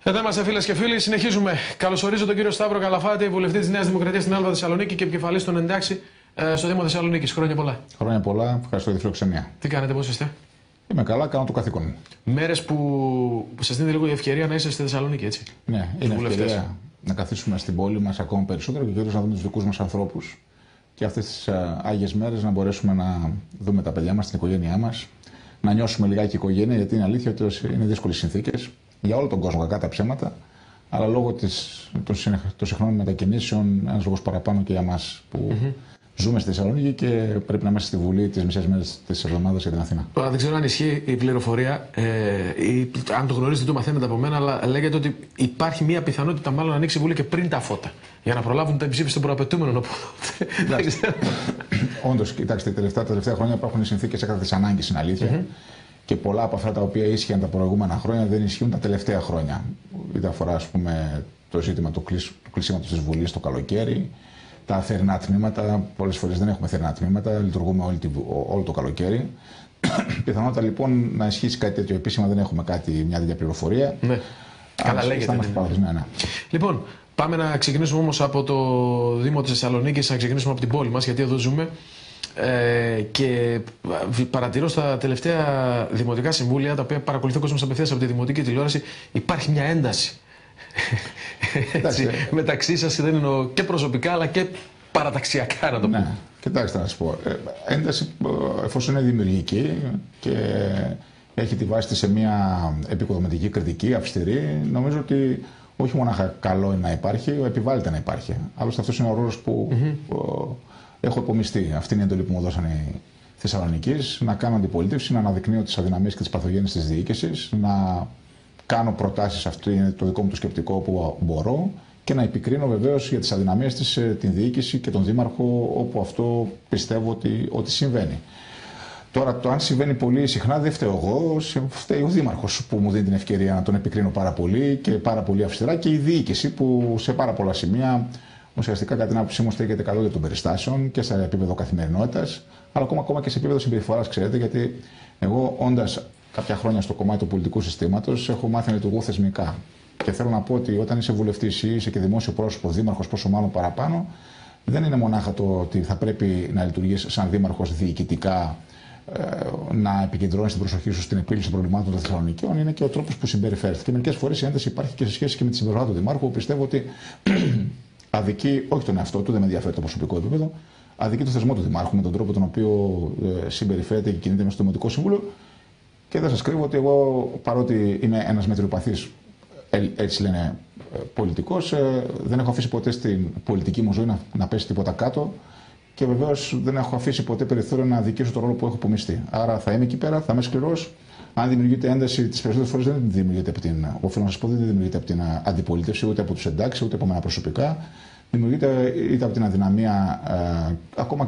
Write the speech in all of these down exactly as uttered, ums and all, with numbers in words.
Εδώ είμαστε φίλες και φίλοι. Συνεχίζουμε. Καλωσορίζω τον κύριο Σταύρο Καλαφάτη, βουλευτή της Νέας Δημοκρατίας στην Άλβα Θεσσαλονίκη και επικεφαλής των εντάξει στο Δήμο Θεσσαλονίκης. Χρόνια πολλά. Χρόνια πολλά. Ευχαριστώ για τη φιλοξενία. Τι κάνετε, πώς είστε? Είμαι καλά, κάνω το καθήκον μου. Μέρες που, που σας δίνει λίγο η ευκαιρία να είστε στη Θεσσαλονίκη, έτσι. Ναι, είναι ευκαιρία να καθίσουμε στην πόλη μας ακόμα περισσότερο και κυρίως να δούμε τους δικούς μας ανθρώπους. Και αυτές τις άγιες μέρες να μπορέσουμε να δούμε τα παιδιά μας, την οικογένειά μας, να νιώσουμε λιγάκι οικογένεια, γιατί είναι αλήθεια ότι είναι δύσκολες συνθήκες για όλο τον κόσμο, κακά τα ψέματα. Αλλά λόγω της, των, των συχνών μετακινήσεων, ένας λόγος παραπάνω και για μας που mm-hmm. ζούμε στη Θεσσαλονίκη και πρέπει να είμαστε στη Βουλή τις μισές μέρες της εβδομάδας για την Αθήνα. Τώρα δεν ξέρω αν ισχύει η πληροφορία, ε, ή, αν το γνωρίζετε, το μαθαίνετε από μένα, αλλά λέγεται ότι υπάρχει μια πιθανότητα μάλλον να ανοίξει η Βουλή και πριν τα φώτα. Για να προλάβουν τα ψήφιση των προαπαιτούμενων. Όντως, κοιτάξτε, τα τελευταία, τα τελευταία χρόνια υπάρχουν συνθήκες έκτακτης ανάγκης, είναι αλήθεια. Mm-hmm. Και πολλά από αυτά τα οποία ίσχυαν τα προηγούμενα χρόνια δεν ισχύουν τα τελευταία χρόνια. Είτε αφορά, ας πούμε, το ζήτημα του, κλεισ... του κλεισίματος της Βουλής το καλοκαίρι, τα θερινά τμήματα. Πολλές φορές δεν έχουμε θερινά τμήματα, λειτουργούμε όλη τη... όλο το καλοκαίρι. Πιθανότατα λοιπόν να ισχύσει κάτι τέτοιο επίσημα, δεν έχουμε κάτι, μια τέτοια πληροφορία. Ναι. Καλά λέγεται. Ναι, ναι. Λοιπόν, πάμε να ξεκινήσουμε όμως από το Δήμο της Θεσσαλονίκης, να ξεκινήσουμε από την πόλη μας, γιατί εδώ ζούμε. Ε, και παρατηρώ στα τελευταία δημοτικά συμβούλια, τα οποία παρακολουθεί ο κόσμος απευθείας από τη δημοτική τηλεόραση, υπάρχει μια ένταση. Έτσι, μεταξύ σας, δεν εννοώ και προσωπικά αλλά και παραταξιακά, να το πούμε. Ναι, κοιτάξτε να σας πω. Ε, ένταση, εφόσον είναι δημιουργική και έχει τη βάση της σε μια επικοδομητική κριτική, αυστηρή, νομίζω ότι όχι μόνο καλό είναι να υπάρχει, επιβάλλεται να υπάρχει. Άλλωστε αυτός είναι ο ρόλος που mm-hmm. έχω υπομειστεί. Αυτή είναι η εντολή που μου δώσανε οι Θεσσαλονικείς, να κάνω αντιπολίτευση, να αναδεικνύω τις αδυναμίες και τις παθογένειες της διοίκησης, να κάνω προτάσεις, αυτό είναι το δικό μου το σκεπτικό που μπορώ, και να επικρίνω βεβαίως για τις αδυναμίες της την διοίκηση και τον δήμαρχο όπου αυτό πιστεύω ότι, ότι συμβαίνει. Τώρα, το αν συμβαίνει πολύ συχνά δεν φταίω εγώ, φταίει ο δήμαρχος που μου δίνει την ευκαιρία να τον επικρίνω πάρα πολύ και πάρα πολύ αυστηρά, και η διοίκηση που σε πάρα πολλά σημεία ουσιαστικά κατά την άποψή μου στέκεται καλώδια των περιστάσεων και σε επίπεδο καθημερινότητας, αλλά ακόμα, ακόμα και σε επίπεδο συμπεριφοράς, ξέρετε, γιατί εγώ, όντας κάποια χρόνια στο κομμάτι του πολιτικού συστήματος, έχω μάθει να λειτουργώ θεσμικά. Και θέλω να πω ότι όταν είσαι βουλευτής ή είσαι και δημόσιο πρόσωπο, δήμαρχος, πόσο μάλλον παραπάνω, δεν είναι μονάχα το ότι θα πρέπει να λειτουργείς σαν δήμαρχος διοικητικά, να επικεντρώνεις την προσοχή σου στην επίλυση των προβλημάτων των Θεσσαλονικιών, είναι και ο τρόπος που συμπεριφέρεται. Και μερικές φορές η ένταση υπάρχει και σε σχέση και με τη συμπεριφορά του δημάρχου, που πιστεύω ότι αδικεί όχι τον εαυτό του, δεν με ενδιαφέρει το προσωπικό επίπεδο, αδικεί το θεσμό του δημάρχου με τον τρόπο τον οποίο ε, συμπεριφέρεται και κινείται μέσα στο Δημοτικό Σύμβουλο. Και δεν σας κρύβω ότι εγώ, παρότι είμαι ένας μετριοπαθής, ε, έτσι λένε, ε, πολιτικός, ε, δεν έχω αφήσει ποτέ στην πολιτική μου ζωή να, να πέσει τίποτα κάτω. Και βεβαίως δεν έχω αφήσει ποτέ περιθώριο να αδικήσω το ρόλο που έχω απομειστεί. Άρα θα είμαι εκεί πέρα, θα είμαι σκληρός. Αν δημιουργείται ένταση, τις περισσότερες φορές δεν δημιουργείται από την, οφείλω να σας πω, δεν δημιουργείται από την αντιπολίτευση, ούτε από τους εντάξει, ούτε από μένα προσωπικά. Δημιουργείται είτε από την αδυναμία ε, ακόμα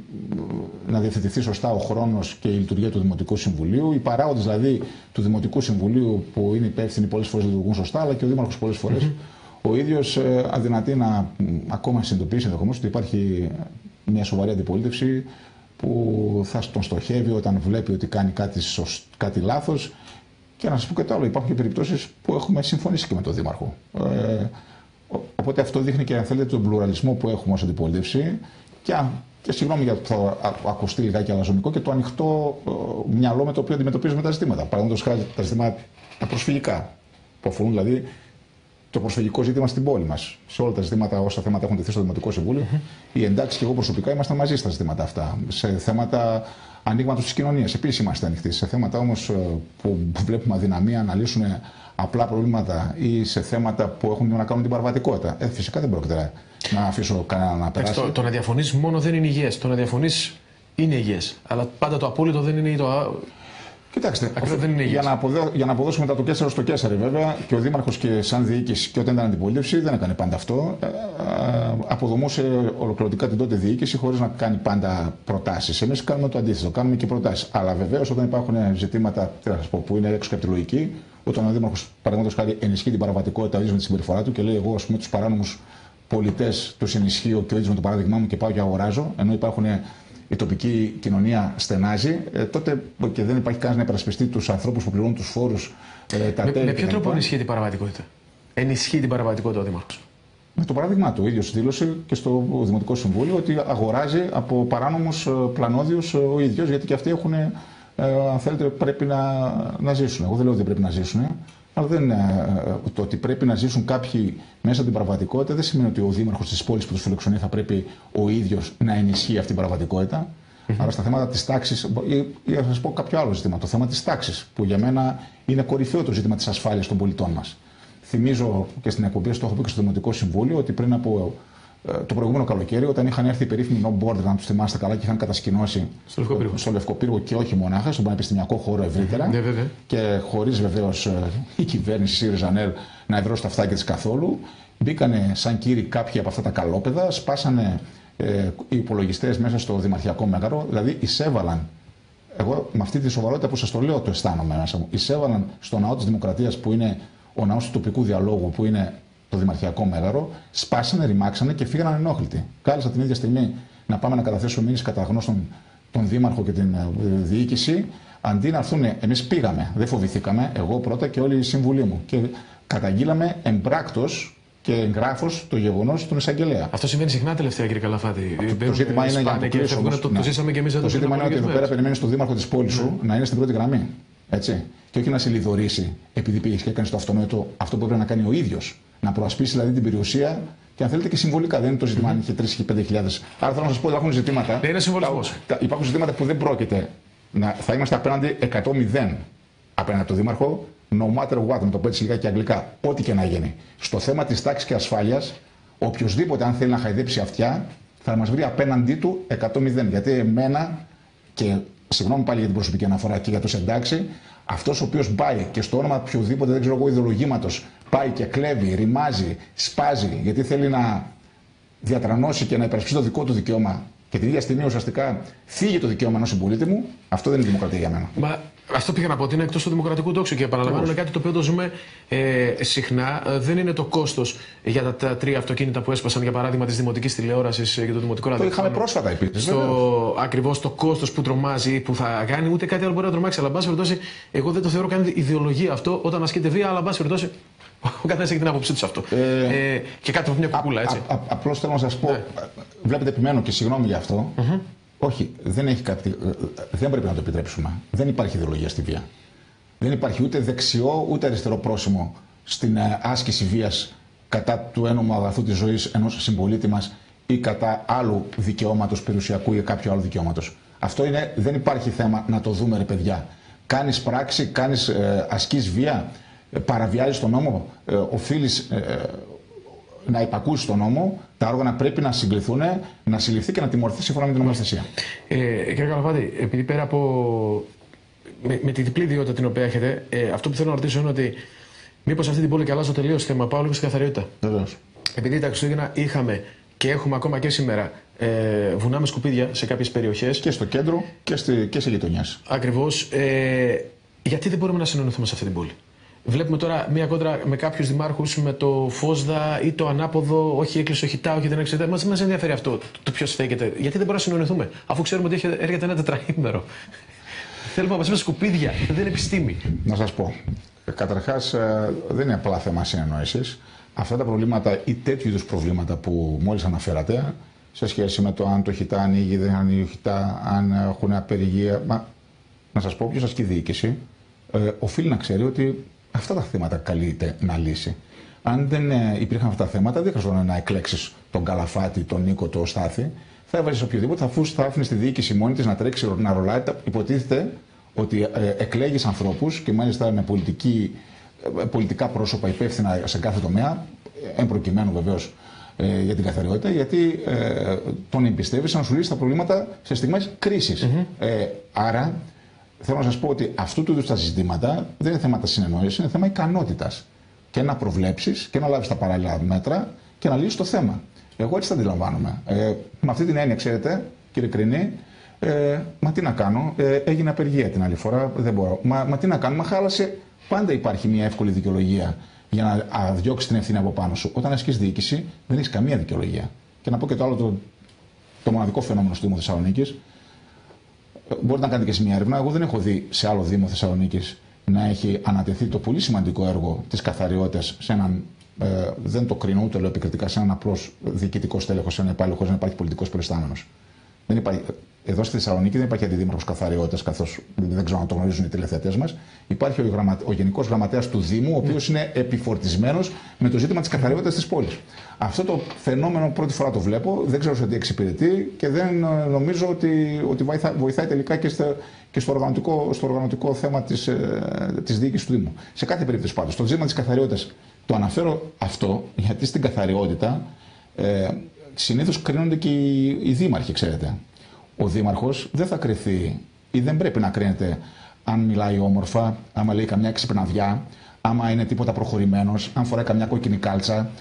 να διευθετηθεί σωστά ο χρόνος και η λειτουργία του Δημοτικού Συμβουλίου. Οι παράγοντες δηλαδή του Δημοτικού Συμβουλίου που είναι υπεύθυνοι πολλές φορές λειτουργούν σωστά, αλλά και ο Δήμαρχος πολλές φορές mm-hmm. ο ίδιος ε, αδυνατεί να ακόμα συνειδητοποιήσει ενδεχομένως ότι υπάρχει μια σοβαρή αντιπολίτευση που θα τον στοχεύει όταν βλέπει ότι κάνει κάτι, σωσ... κάτι λάθος. Και να σας πω και το άλλο, υπάρχουν και περιπτώσεις που έχουμε συμφωνήσει και με τον Δήμαρχο. Ε, οπότε αυτό δείχνει και, αν θέλετε, τον πλουραλισμό που έχουμε ως αντιπολίτευση και, και συγγνώμη για το θα ακουστεί λιγάκι αλαζονικό, και το ανοιχτό ε, μυαλό με το οποίο αντιμετωπίζουμε τα ζητήματα. Παραδείγματος χάρη τα ζητήματα τα προσφυγικά, που αφορούν δηλαδή το προσφυγικό ζήτημα στην πόλη μας. Σε όλα τα ζητήματα, όσα θέματα έχουν τεθεί στο Δημοτικό Συμβούλιο, mm-hmm. οι εντάξει και εγώ προσωπικά είμαστε μαζί στα ζητήματα αυτά. Σε θέματα ανοίγματος της κοινωνίας επίσης είμαστε ανοιχτοί. Σε θέματα όμως που βλέπουμε αδυναμία να λύσουν απλά προβλήματα ή σε θέματα που έχουν να κάνουν την παραβατικότητα, ε, φυσικά δεν πρόκειται να αφήσω κανένα να περάσει. Το, το να διαφωνείς μόνο δεν είναι υγιές. Το να διαφωνείς είναι υγιές. Αλλά πάντα το απόλυτο δεν είναι το. Κοιτάξτε, για να, αποδέ, για να αποδώσουμε μετά το Κέσσαρο στο Κέσσαρι, βέβαια, και ο Δήμαρχος και σαν διοίκηση και όταν ήταν αντιπολίτευση δεν έκανε πάντα αυτό. Ε, ε, αποδομούσε ολοκληρωτικά την τότε διοίκηση χωρίς να κάνει πάντα προτάσεις. Εμείς κάνουμε το αντίθετο, κάνουμε και προτάσεις. Αλλά βεβαίως όταν υπάρχουν ζητήματα, τι να σας πω, που είναι έξω και από τη λογική, όταν ο Δήμαρχος, παραδείγματος χάρη, ενισχύει την παραβατικότητα ο ίδιος με τη συμπεριφορά του και λέει: εγώ, ας πούμε, τους παράνομους πολιτές τους ενισχύω και ο ίδιος με το παράδειγμά μου και πάω και αγοράζω, ενώ υπάρχουν. Η τοπική κοινωνία στενάζει, ε, τότε και δεν υπάρχει κανένα να υπερασπιστεί τους ανθρώπους που πληρώνουν τους φόρους, ε, τα με, τέλη. Με ποιο τρόπο ενισχύει την παραβατικότητα? ενισχύει την παραβατικότητα ο Δήμαρχος? Με το παράδειγμα του, ο ίδιος δήλωσε και στο Δημοτικό Συμβούλιο ότι αγοράζει από παράνομους πλανόδιους ο ίδιος, γιατί και αυτοί έχουν, ε, αν θέλετε, πρέπει να, να ζήσουν. Εγώ δεν λέω ότι δεν πρέπει να ζήσουν, αλλά δεν, ε, το ότι πρέπει να ζήσουν κάποιοι μέσα από την παραβατικότητα δεν σημαίνει ότι ο δήμαρχος της πόλης που τους φιλοξενεί θα πρέπει ο ίδιος να ενισχύει αυτή την παραβατικότητα. Mm-hmm. Αλλά στα θέματα της τάξης, ή, ή να σας πω κάποιο άλλο ζήτημα, το θέμα της τάξης, που για μένα είναι κορυφαίο το ζήτημα της ασφάλειας των πολιτών μας. Θυμίζω και στην εκπομπή, το έχω πει και στο Δημοτικό Συμβούλιο, ότι πριν από ε, το προηγούμενο καλοκαίρι, όταν είχαν έρθει οι περίφημοι no border, αν του θυμάστε καλά, και είχαν κατασκηνώσει στο Λευκοπύργο, στο Λευκοπύργο και όχι μονάχα, στον πανεπιστημιακό χώρο ευρύτερα. Ναι, βέβαια. Και χωρίς βεβαίως ε, η κυβέρνηση ΣΥΡΙΖΑ ΝΕΛ να εδρώσει τα αυτάκια της καθόλου, μπήκανε σαν κύριοι κάποιοι από αυτά τα καλόπεδα, σπάσανε ε, οι υπολογιστές μέσα στο Δημαρχιακό Μέγαρο, δηλαδή εισέβαλαν. Εγώ με αυτή τη σοβαρότητα που σας το λέω, το αισθάνομαι μέσα μου. Εισέβαλαν στο ναό της Δημοκρατίας, που είναι ο ναός του τοπικού διαλόγου, που είναι το Δημαρχιακό Μέγαρο, σπάσανε, ρημάξανε και φύγανε ανενόχλητοι. Κάλεσα την ίδια στιγμή να πάμε να καταθέσουμε μήνυση κατά γνώστον τον Δήμαρχο και την διοίκηση. Αντί να έρθουν, εμείς πήγαμε, δεν φοβηθήκαμε, εγώ πρώτα και όλοι οι σύμβουλοι μου. Και καταγγείλαμε εμπράκτος και εγγράφος το γεγονός στον εισαγγελέα. Αυτό συμβαίνει συχνά τελευταία, κύριε Καλαφάτη. Το, το ζήτημα είναι για να το κλείσω, όμως, το, ναι. το ζήσαμε και εμείς εδώ. Το ζήτημα είναι ότι εδώ πέρα περιμένει τον Δήμαρχο της πόλης σου ναι. να είναι στην πρώτη γραμμή. Έτσι. Και όχι να σε λιδωρήσει επειδή πήγε και έκανε το αυτονόητο αυτό που έπρεπε να κάνει ο ίδιος. Να προασπίσει δηλαδή την περιουσία και αν θέλετε και συμβολικά. Δεν είναι το ζήτημα αν είχε τρεις ή πέντε χιλιάδες. Άρα θέλω να σας πω ότι υπάρχουν ζητήματα. Δεν είναι συμβολισμός. Υπάρχουν ζητήματα που δεν πρόκειται να. Θα είμαστε απέναντι εκατό μηδέν απέναντι από τον Δήμαρχο. No matter what, να το πω έτσι λιγάκι αγγλικά, ό,τι και να γίνει. Στο θέμα της τάξης και ασφάλειας, οποιοδήποτε αν θέλει να χαϊδέψει αυτιά, θα μας βρει απέναντί του εκατό μηδέν. Γιατί εμένα, και συγγνώμη πάλι για την προσωπική αναφορά και για το εντάξει, αυτός ο οποίος πάει και στο όνομα οποιοδήποτε, δεν ξέρω εγώ, ιδεολογήματος, πάει και κλέβει, ρημάζει, σπάζει, γιατί θέλει να διατρανώσει και να υπερασπίσει το δικό του δικαίωμα και την ίδια στιγμή ουσιαστικά φύγει το δικαίωμα ενός συμπολίτη μου, αυτό δεν είναι δημοκρατία για μένα. Μα αυτό πήγα να πω ότι είναι εκτός του δημοκρατικού τόξου και επαναλαμβάνω είναι κάτι το οποίο το ζούμε ε, συχνά. Δεν είναι το κόστος για τα, τα τρία αυτοκίνητα που έσπασαν για παράδειγμα της δημοτικής τηλεόρασης και το δημοτικό ραδιόφωνο. Το είχαμε πρόσφατα επίσης. Ακριβώς το κόστος που τρομάζει, που θα κάνει, ούτε κάτι άλλο μπορεί να τρομάξει. Αλλά, εν πάση περιπτώσει, εγώ δεν το θεωρώ καν ιδεολογία αυτό όταν ασκείται βία, αλλά, εν πάση περιπτώσει, ο καθένας έχει την άποψή του σε αυτό. Ε, ε, και κάτι από μια κουκούλα, έτσι. Απλώς θέλω να σας πω, ναι. Βλέπετε, επιμένω και συγγνώμη γι' αυτό. Mm-hmm. Όχι, δεν, έχει κάτι, δεν πρέπει να το επιτρέψουμε. Δεν υπάρχει ιδεολογία στη βία. Δεν υπάρχει ούτε δεξιό ούτε αριστερό πρόσημο στην άσκηση βίας κατά του ένομου αγαθού της ζωής ενός συμπολίτη μας ή κατά άλλου δικαιώματος περιουσιακού ή κάποιο άλλο δικαιώματος. Αυτό είναι, δεν υπάρχει θέμα να το δούμε, ρε παιδιά. Κάνεις πράξη, κάνεις ε, ασκείς βία, ε, παραβιάζεις τον νόμο, ε, οφείλεις ε, να υπακούσει τον νόμο, τα όργανα πρέπει να συγκληθούν, να συλληφθεί και να τιμωρηθεί σύμφωνα με την νομοθεσία. Ε, κύριε Καλαφάτη, επειδή πέρα από. με, με τη διπλή ιδιότητα την οποία έχετε, ε, αυτό που θέλω να ρωτήσω είναι ότι μήπως αυτή την πόλη, και αλλάζω τελείως θέμα, πάω λίγο στην καθαριότητα. Βεβαίως. Επειδή τα Χριστούγεννα είχαμε και έχουμε ακόμα και σήμερα ε, βουνά με σκουπίδια σε κάποιες περιοχές. Και στο κέντρο και, στη, και σε γειτονιές. Ακριβώς. Ε, γιατί δεν μπορούμε να συνεννοηθούμε σε αυτή την πόλη? Βλέπουμε τώρα μία κόντρα με κάποιους δημάρχους με το Φόσδα ή το ανάποδο, όχι έκλεισε, όχι τα, όχι δεν έξερε. Μας μας ενδιαφέρει αυτό, το ποιος στέκεται. Γιατί δεν μπορούμε να συνεννοηθούμε, αφού ξέρουμε ότι έρχεται ένα τετραήμερο. Θέλουμε να μας πούμε σκουπίδια, δεν είναι επιστήμη. Να σας πω. Καταρχάς, δεν είναι απλά θέμα συνεννόησης. Αυτά τα προβλήματα ή τέτοιου είδους προβλήματα που μόλις αναφέρατε, σε σχέση με το αν το χιτά ανοίγει, δεν ανοίγει χιτά, αν έχουν απεργία. Μα, να σας πω, ποιος ασκεί διοίκηση, ε, οφείλει να ξέρει ότι αυτά τα θέματα καλείται να λύσει. Αν δεν ε, υπήρχαν αυτά τα θέματα, δεν χρειαζόταν να εκλέξεις τον Καλαφάτη, τον Νίκο, τον Στάθη. Θα έβαζες οποιοδήποτε, αφού θα άφηνες τη διοίκηση μόνη της να τρέξει, να ρολάει. Υποτίθεται ότι ε, εκλέγεις ανθρώπους και μάλιστα με πολιτική, ε, πολιτικά πρόσωπα υπεύθυνα σε κάθε τομέα, εν προκειμένου βεβαίως ε, για την καθαριότητα, γιατί ε, τον εμπιστεύεις να σου λύσει τα προβλήματα σε στιγμές κρίσης. Mm-hmm. ε, άρα, θέλω να σας πω ότι αυτού του είδους τα ζητήματα δεν είναι θέματα συνεννόησης, είναι θέμα ικανότητας. Και να προβλέψεις και να λάβεις τα παράλληλα μέτρα και να λύσεις το θέμα. Εγώ έτσι τα αντιλαμβάνομαι. Ε, με αυτή την έννοια, ξέρετε, κύριε Κρινή, ε, μα τι να κάνω, ε, έγινε απεργία την άλλη φορά, δεν μπορώ. Μα, μα τι να κάνω, μα χάλασε. Πάντα υπάρχει μια εύκολη δικαιολογία για να διώξει την ευθύνη από πάνω σου. Όταν ασκείς διοίκηση, δεν έχεις καμία δικαιολογία. Και να πω και το άλλο, το, το μοναδικό φαινόμενο στο Δήμο Θεσσαλονίκης. Μπορείτε να κάνετε και σε μια έρευνα. Εγώ δεν έχω δει σε άλλο Δήμο Θεσσαλονίκης να έχει ανατεθεί το πολύ σημαντικό έργο της καθαριότητας σε έναν Ε, δεν το κρίνω ούτε λέω επικριτικά σε έναν απλός διοικητικό στέλεχος, σε έναν υπάλληλο, χωρίς να υπάρχει πολιτικός προϊστάμενος. Δεν υπάρχει. Εδώ στη Θεσσαλονίκη δεν υπάρχει αντιδήμαρχος καθαριότητας, καθώς δεν ξέρω αν το γνωρίζουν οι τηλεθεατές μας. Υπάρχει ο, γραμμα... ο Γενικός Γραμματέας του Δήμου, ο οποίος είναι επιφορτισμένος με το ζήτημα της καθαριότητας της πόλης. Αυτό το φαινόμενο πρώτη φορά το βλέπω, δεν ξέρω σε τι εξυπηρετεί και δεν νομίζω ότι, ότι βοηθά... βοηθάει τελικά και, στο, και στο, οργανωτικό, στο οργανωτικό θέμα της, ε, της διοίκησης του Δήμου. Σε κάθε περίπτωση πάντως, το ζήτημα της καθαριότητας το αναφέρω αυτό γιατί στην καθαριότητα ε, συνήθως κρίνονται και οι, οι δήμαρχοι, ξέρετε. Ο δήμαρχος δεν θα κριθεί ή δεν πρέπει να κρίνεται αν μιλάει όμορφα, άμα λέει καμιά ξυπναδιά, άμα είναι τίποτα προχωρημένος, αν φοράει καμιά κόκκινη κάλτσα,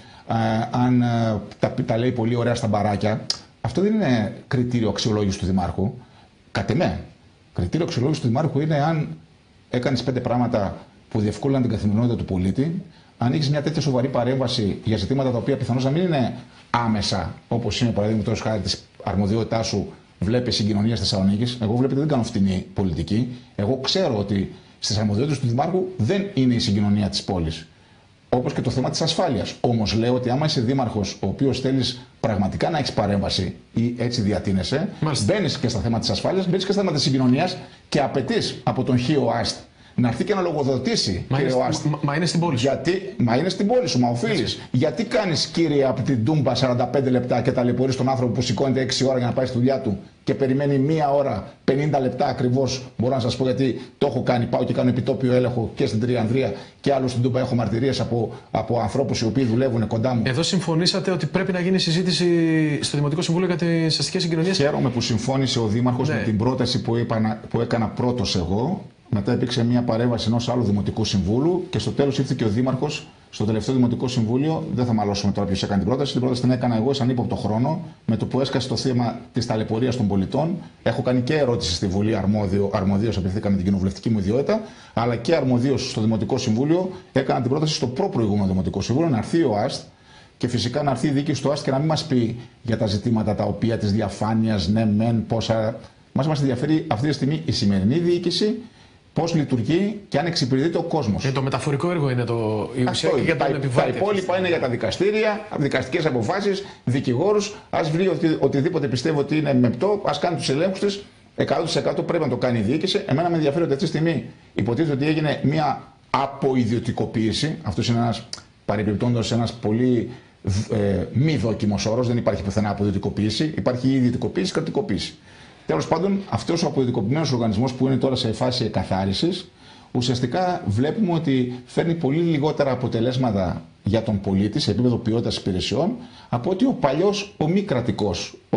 αν τα, τα λέει πολύ ωραία στα μπαράκια. Αυτό δεν είναι κριτήριο αξιολόγησης του δημάρχου. Κατ' εμέ, κριτήριο αξιολόγησης του δημάρχου είναι αν έκανες πέντε πράγματα που διευκόλυναν την καθημερινότητα του πολίτη, αν έχεις μια τέτοια σοβαρή παρέμβαση για ζητήματα τα οποία πιθανώς να μην είναι άμεσα, όπως είναι παραδείγματος χάρη της αρμοδιότητάς σου. Βλέπει συγκοινωνία στη Θεσσαλονίκη. Εγώ βλέπετε δεν κάνω φτηνή πολιτική. Εγώ ξέρω ότι στις αρμοδιότητες του Δημάρχου δεν είναι η συγκοινωνία της πόλης. Όπως και το θέμα της ασφάλειας. Όμως λέω ότι άμα είσαι δήμαρχος, ο οποίος θέλεις πραγματικά να έχεις παρέμβαση ή έτσι διατείνεσαι, μπαίνεις και στα θέματα της ασφάλειας, μπαίνεις και στα θέματα της συγκοινωνίας και απαιτείς από τον ΧΙΟΑΣΤ να έρθει και να λογοδοτήσει. Μα, κύριε είναι, Άστη. μα, μα είναι στην πόλη σου. Γιατί, μα είναι στην πόλη σου, μα οφείλεις. Γιατί κάνεις, κύριε, από την Τούμπα σαράντα πέντε λεπτά και ταλαιπωρείς τον άνθρωπο που σηκώνεται έξι ώρα για να πάει στη δουλειά του και περιμένει μία ώρα πενήντα λεπτά ακριβώς. Μπορώ να σας πω γιατί το έχω κάνει. Πάω και κάνω επιτόπιο έλεγχο και στην Τριανδρία και άλλο στην Τούμπα. Έχω μαρτυρίες από, από ανθρώπους οι οποίοι δουλεύουν κοντά μου. Εδώ συμφωνήσατε ότι πρέπει να γίνει συζήτηση στο Δημοτικό Συμβούλιο για τις αστικές συγκοινωνίες. Χαίρομαι που συμφώνησε ο Δήμαρχος ναι. με την πρόταση που, είπα, που έκανα πρώτος εγώ. Μετά υπήρξε μια παρέμβαση ενός άλλου Δημοτικού Συμβούλου και στο τέλος ήρθε και ο Δήμαρχος στο τελευταίο Δημοτικό Συμβούλιο. Δεν θα μαλώσουμε τώρα ποιος έκανε την πρόταση. Την πρόταση την έκανα εγώ σαν ύποπτο χρόνο με το που έσκασε το θέμα της ταλαιπωρίας των πολιτών. Έχω κάνει και ερώτηση στη Βουλή αρμόδιο, αρμοδίως απευθύνθηκα με την κοινοβουλευτική μου ιδιότητα, αλλά και αρμοδίως στο Δημοτικό Συμβούλιο. Έκανα την πρόταση στο προ-προηγούμενο Δημοτικό Συμβούλιο να έρθει ο ΑΣΤ και φυσικά να έρθει η διοίκηση του ΑΣΤ και να μην μας πει για τα ζητήματα τα οποία της διαφάνειας, ναι, μεν, πόσα. Μας μας ενδιαφέρει αυτή τη στιγμή η σημερινή διοίκηση. Πώς λειτουργεί και αν εξυπηρετείται ο κόσμος. Ε, το μεταφορικό έργο είναι το. Η ουσία Αυτό, για τα, τα υπόλοιπα είναι για τα δικαστήρια, δικαστικές αποφάσεις, δικηγόρους. Ας βρει οτι, οτιδήποτε πιστεύει ότι είναι μεπτό, ας κάνει τους ελέγχους της. εκατό τοις εκατό πρέπει να το κάνει η διοίκηση. Εμένα με ενδιαφέρει ότι αυτή τη στιγμή υποτίθεται ότι έγινε μια αποϊδιωτικοποίηση. Αυτό είναι ένας παρεμπιπτόντως ένας πολύ ε, μη δόκιμος όρος. Δεν υπάρχει πουθενά αποϊδιωτικοποίηση. Υπάρχει η ιδιωτικοποίηση, κρατικοποίηση. Τέλος πάντων, αυτός ο αποϊδιωτικοποιημένος οργανισμός που είναι τώρα σε φάση εκαθάρισης, ουσιαστικά βλέπουμε ότι φέρνει πολύ λιγότερα αποτελέσματα για τον πολίτη σε επίπεδο ποιότητας υπηρεσιών από ότι ο παλιός, ο μη κρατικός, ο,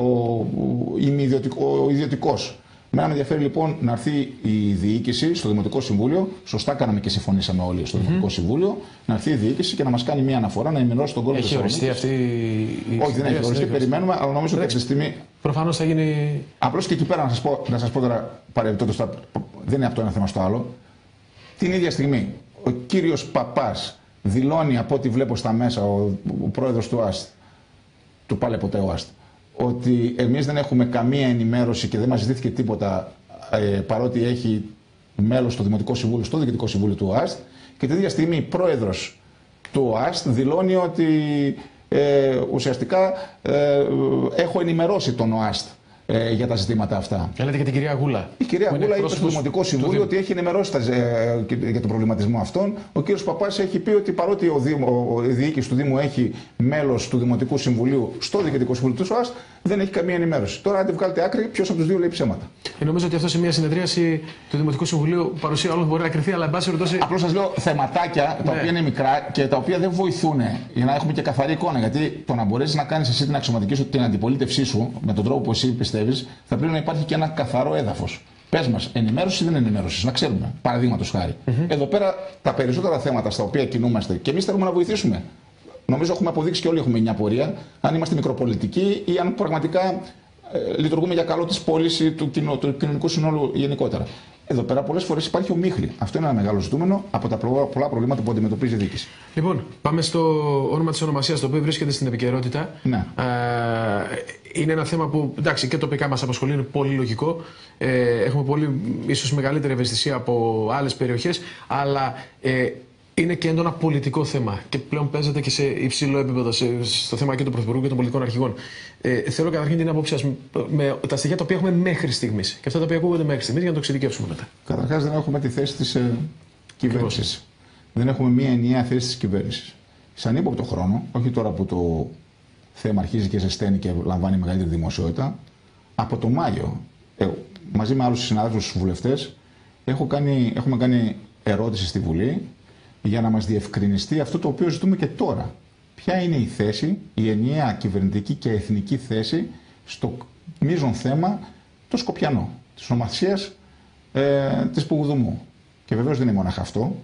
ο ιδιωτικός. Μένα με ενδιαφέρει λοιπόν να έρθει η διοίκηση στο Δημοτικό Συμβούλιο, σωστά κάναμε και συμφωνήσαμε όλοι στο mm-hmm. Δημοτικό Συμβούλιο, να έρθει η διοίκηση και να μας κάνει μια αναφορά, να ενημερώσει τον κόσμο της Έχει οριστεί αυτή η. Όχι, δεν έχει οριστεί, περιμένουμε, αλλά νομίζω ότι αυτή τη στιγμή. Προφανώς θα γίνει. Απλώς και εκεί πέρα να σας πω, να σας πω τώρα παρεμπιπτόντως, δεν είναι από το ένα θέμα στο άλλο. Την ίδια στιγμή ο κύριος Παπάς δηλώνει από ό,τι βλέπω στα μέσα, ο, ο πρόεδρος του ΑΣΤ, του πάλε ποτέ ο ΑΣΤ, ότι εμείς δεν έχουμε καμία ενημέρωση και δεν μας ζητήθηκε τίποτα ε, παρότι έχει μέλος στο Δημοτικό Συμβούλιο, στο Διοικητικό Συμβούλιο του ΑΣΤ και την ίδια στιγμή η πρόεδρος του ΑΣΤ δηλώνει ότι ε, ουσιαστικά ε, έχω ενημερώσει τον ΟΑΣΤ ε, για τα ζητήματα αυτά. Και λέτε και την κυρία Γούλα. Η κυρία Γούλα είπε στο Δημοτικό Συμβούλιο ότι έχει ενημερώσει τα, ε, για τον προβληματισμό αυτόν. Ο κύριος Παπάς έχει πει ότι παρότι ο Δήμο, η διοίκηση του Δήμου έχει μέλος του Δημοτικού Συμβουλίου στο Διοικητικό Συμβούλιο του ΟΑΣΤ, δεν έχει καμία ενημέρωση. Τώρα, αν τη βγάλετε άκρη, ποιος από τους δύο λέει ψέματα. Και νομίζω ότι αυτό σε μια συνεδρίαση του Δημοτικού Συμβουλίου παρουσία όλων μπορεί να κρυθεί, αλλά εν πάση περιπτώσει. Απλώς σας λέω θεματάκια τα ναι. οποία είναι μικρά και τα οποία δεν βοηθούν για να έχουμε και καθαρή εικόνα. Γιατί το να μπορέσει να κάνει εσύ την αξιωματική σου, την αντιπολίτευσή σου με τον τρόπο που εσύ πιστεύεις, θα πρέπει να υπάρχει και ένα καθαρό έδαφος. Πες μας, ενημέρωση ή δεν ενημέρωση, να ξέρουμε. Παραδείγματος χάρη. Mm-hmm. Εδώ πέρα τα περισσότερα θέματα στα οποία κινούμαστε και εμείς θέλουμε να βοηθήσουμε. Νομίζω έχουμε αποδείξει και όλοι έχουμε μια πορεία, αν είμαστε μικροπολιτικοί ή αν πραγματικά ε, λειτουργούμε για καλό της πόλης ή του, κοινο, του κοινωνικού συνόλου γενικότερα. Εδώ πέρα πολλές φορές υπάρχει ομίχλη. Αυτό είναι ένα μεγάλο ζητούμενο από τα πολλά προβλήματα που αντιμετωπίζει η διοίκηση. Λοιπόν, πάμε στο όνομα της ονομασίας, το οποίο βρίσκεται στην επικαιρότητα. Ναι. Ε, είναι ένα θέμα που εντάξει, και τοπικά μας απασχολεί, είναι πολύ λογικό. Ε, έχουμε πολύ, ίσως μεγαλύτερη ευαισθησία από άλλες περιοχές, αλλά ε, είναι και έντονα πολιτικό θέμα και πλέον παίζεται και σε υψηλό επίπεδο σε, στο θέμα και του Πρωθυπουργού και των πολιτικών αρχηγών. Ε, θέλω καταρχήν την άποψή σας με τα στοιχεία τα οποία έχουμε μέχρι στιγμής και αυτά τα οποία ακούγονται μέχρι στιγμής για να το εξειδικεύσουμε μετά. Καταρχάς, δεν έχουμε τη θέση της ε, κυβέρνησης. Δεν έχουμε μία ενιαία θέση της κυβέρνησης. Σαν ύποπτο χρόνο, όχι τώρα που το θέμα αρχίζει και ζεσταίνει και λαμβάνει μεγαλύτερη δημοσιότητα, από το Μάιο, ε, μαζί με άλλους συνάδελφους βουλευτές, έχω κάνει, έχουμε κάνει ερώτηση στη Βουλή για να μας διευκρινιστεί αυτό το οποίο ζητούμε και τώρα. Ποια είναι η θέση, η ενιαία κυβερνητική και εθνική θέση στο μείζον θέμα το Σκοπιανό, της ονομασίας ε, της Πουδουμού. Και βεβαίως δεν είναι μόνο αυτό.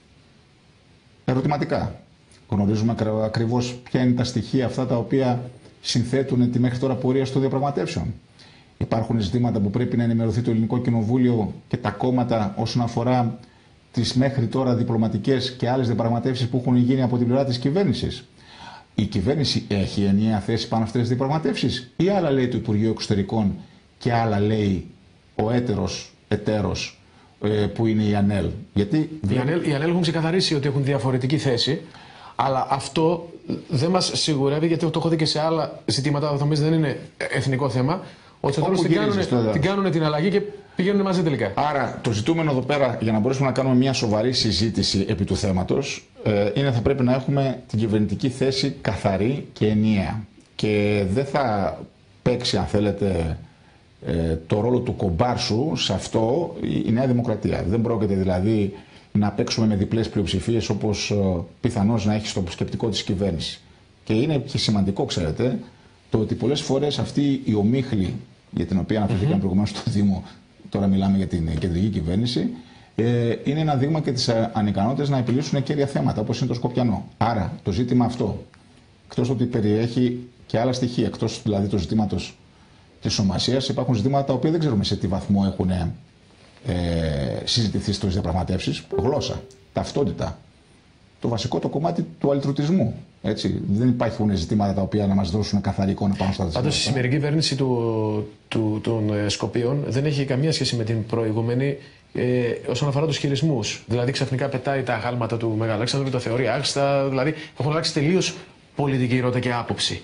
Ερωτηματικά. Γνωρίζουμε ακριβώς ποια είναι τα στοιχεία αυτά τα οποία συνθέτουν τη μέχρι τώρα πορεία των διαπραγματεύσεων. Υπάρχουν ζητήματα που πρέπει να ενημερωθεί το Ελληνικό Κοινοβούλιο και τα κόμματα όσον αφορά τις μέχρι τώρα διπλωματικές και άλλες διαπραγματεύσεις που έχουν γίνει από την πλευρά της κυβέρνησης. Η κυβέρνηση έχει ενιαία θέση πάνω αυτές τις διαπραγματεύσεις ή άλλα λέει το Υπουργείο Εξωτερικών και άλλα λέει ο έτερος εταίρος που είναι η ΑΝΕΛ. Γιατί... Η ΑΝΕΛ, η ΑΝΕΛ έχουν ξεκαθαρίσει ότι έχουν διαφορετική θέση, αλλά αυτό δεν μας σιγουρεύει, γιατί το έχω δει και σε άλλα ζητήματα, θα δεν είναι εθνικό θέμα, ότι στο τέλος την κάνουν, την κάνουν την αλλαγή και πηγαίνουν μαζί τελικά. Άρα το ζητούμενο εδώ πέρα για να μπορέσουμε να κάνουμε μια σοβαρή συζήτηση επί του θέματος ε, είναι θα πρέπει να έχουμε την κυβερνητική θέση καθαρή και ενιαία. Και δεν θα παίξει, αν θέλετε, ε, το ρόλο του κομπάρσου σε αυτό η Νέα Δημοκρατία. Δεν πρόκειται δηλαδή να παίξουμε με διπλές πλειοψηφίες όπως ε, πιθανώς να έχει στο σκεπτικό της κυβέρνησης. Και είναι και σημαντικό, ξέρετε, το ότι πολλές φορές αυτή η ομίχλη για την οποία αναφερθήκαμε mm-hmm. προηγουμένως στο Δήμο, τώρα μιλάμε για την κεντρική κυβέρνηση, ε, είναι ένα δείγμα και της ανικανότητας να επιλύσουν κέρια θέματα όπως είναι το Σκοπιανό. Άρα το ζήτημα αυτό, εκτός ότι περιέχει και άλλα στοιχεία, εκτός δηλαδή του ζητήματος της ομασίας, υπάρχουν ζητήματα τα οποία δεν ξέρουμε σε τι βαθμό έχουν ε, συζητηθεί στις διαπραγματεύσεις. Γλώσσα, ταυτότητα. Το βασικό το κομμάτι του αλυτρωτισμού. Έτσι. Δεν υπάρχουν ζητήματα τα οποία να μας δώσουν καθαρή εικόνα πάνω στα ζητήματα. Πάντως η σημερινή κυβέρνηση του, του, των ε, Σκοπίων δεν έχει καμία σχέση με την προηγούμενη ε, όσον αφορά τους χειρισμούς. Δηλαδή ξαφνικά πετάει τα αγάλματα του Μεγάλου Αλέξανδρου, τα θεωρεί άχρηστα. Δηλαδή έχουν αλλάξει τελείως πολιτική ρότα και άποψη.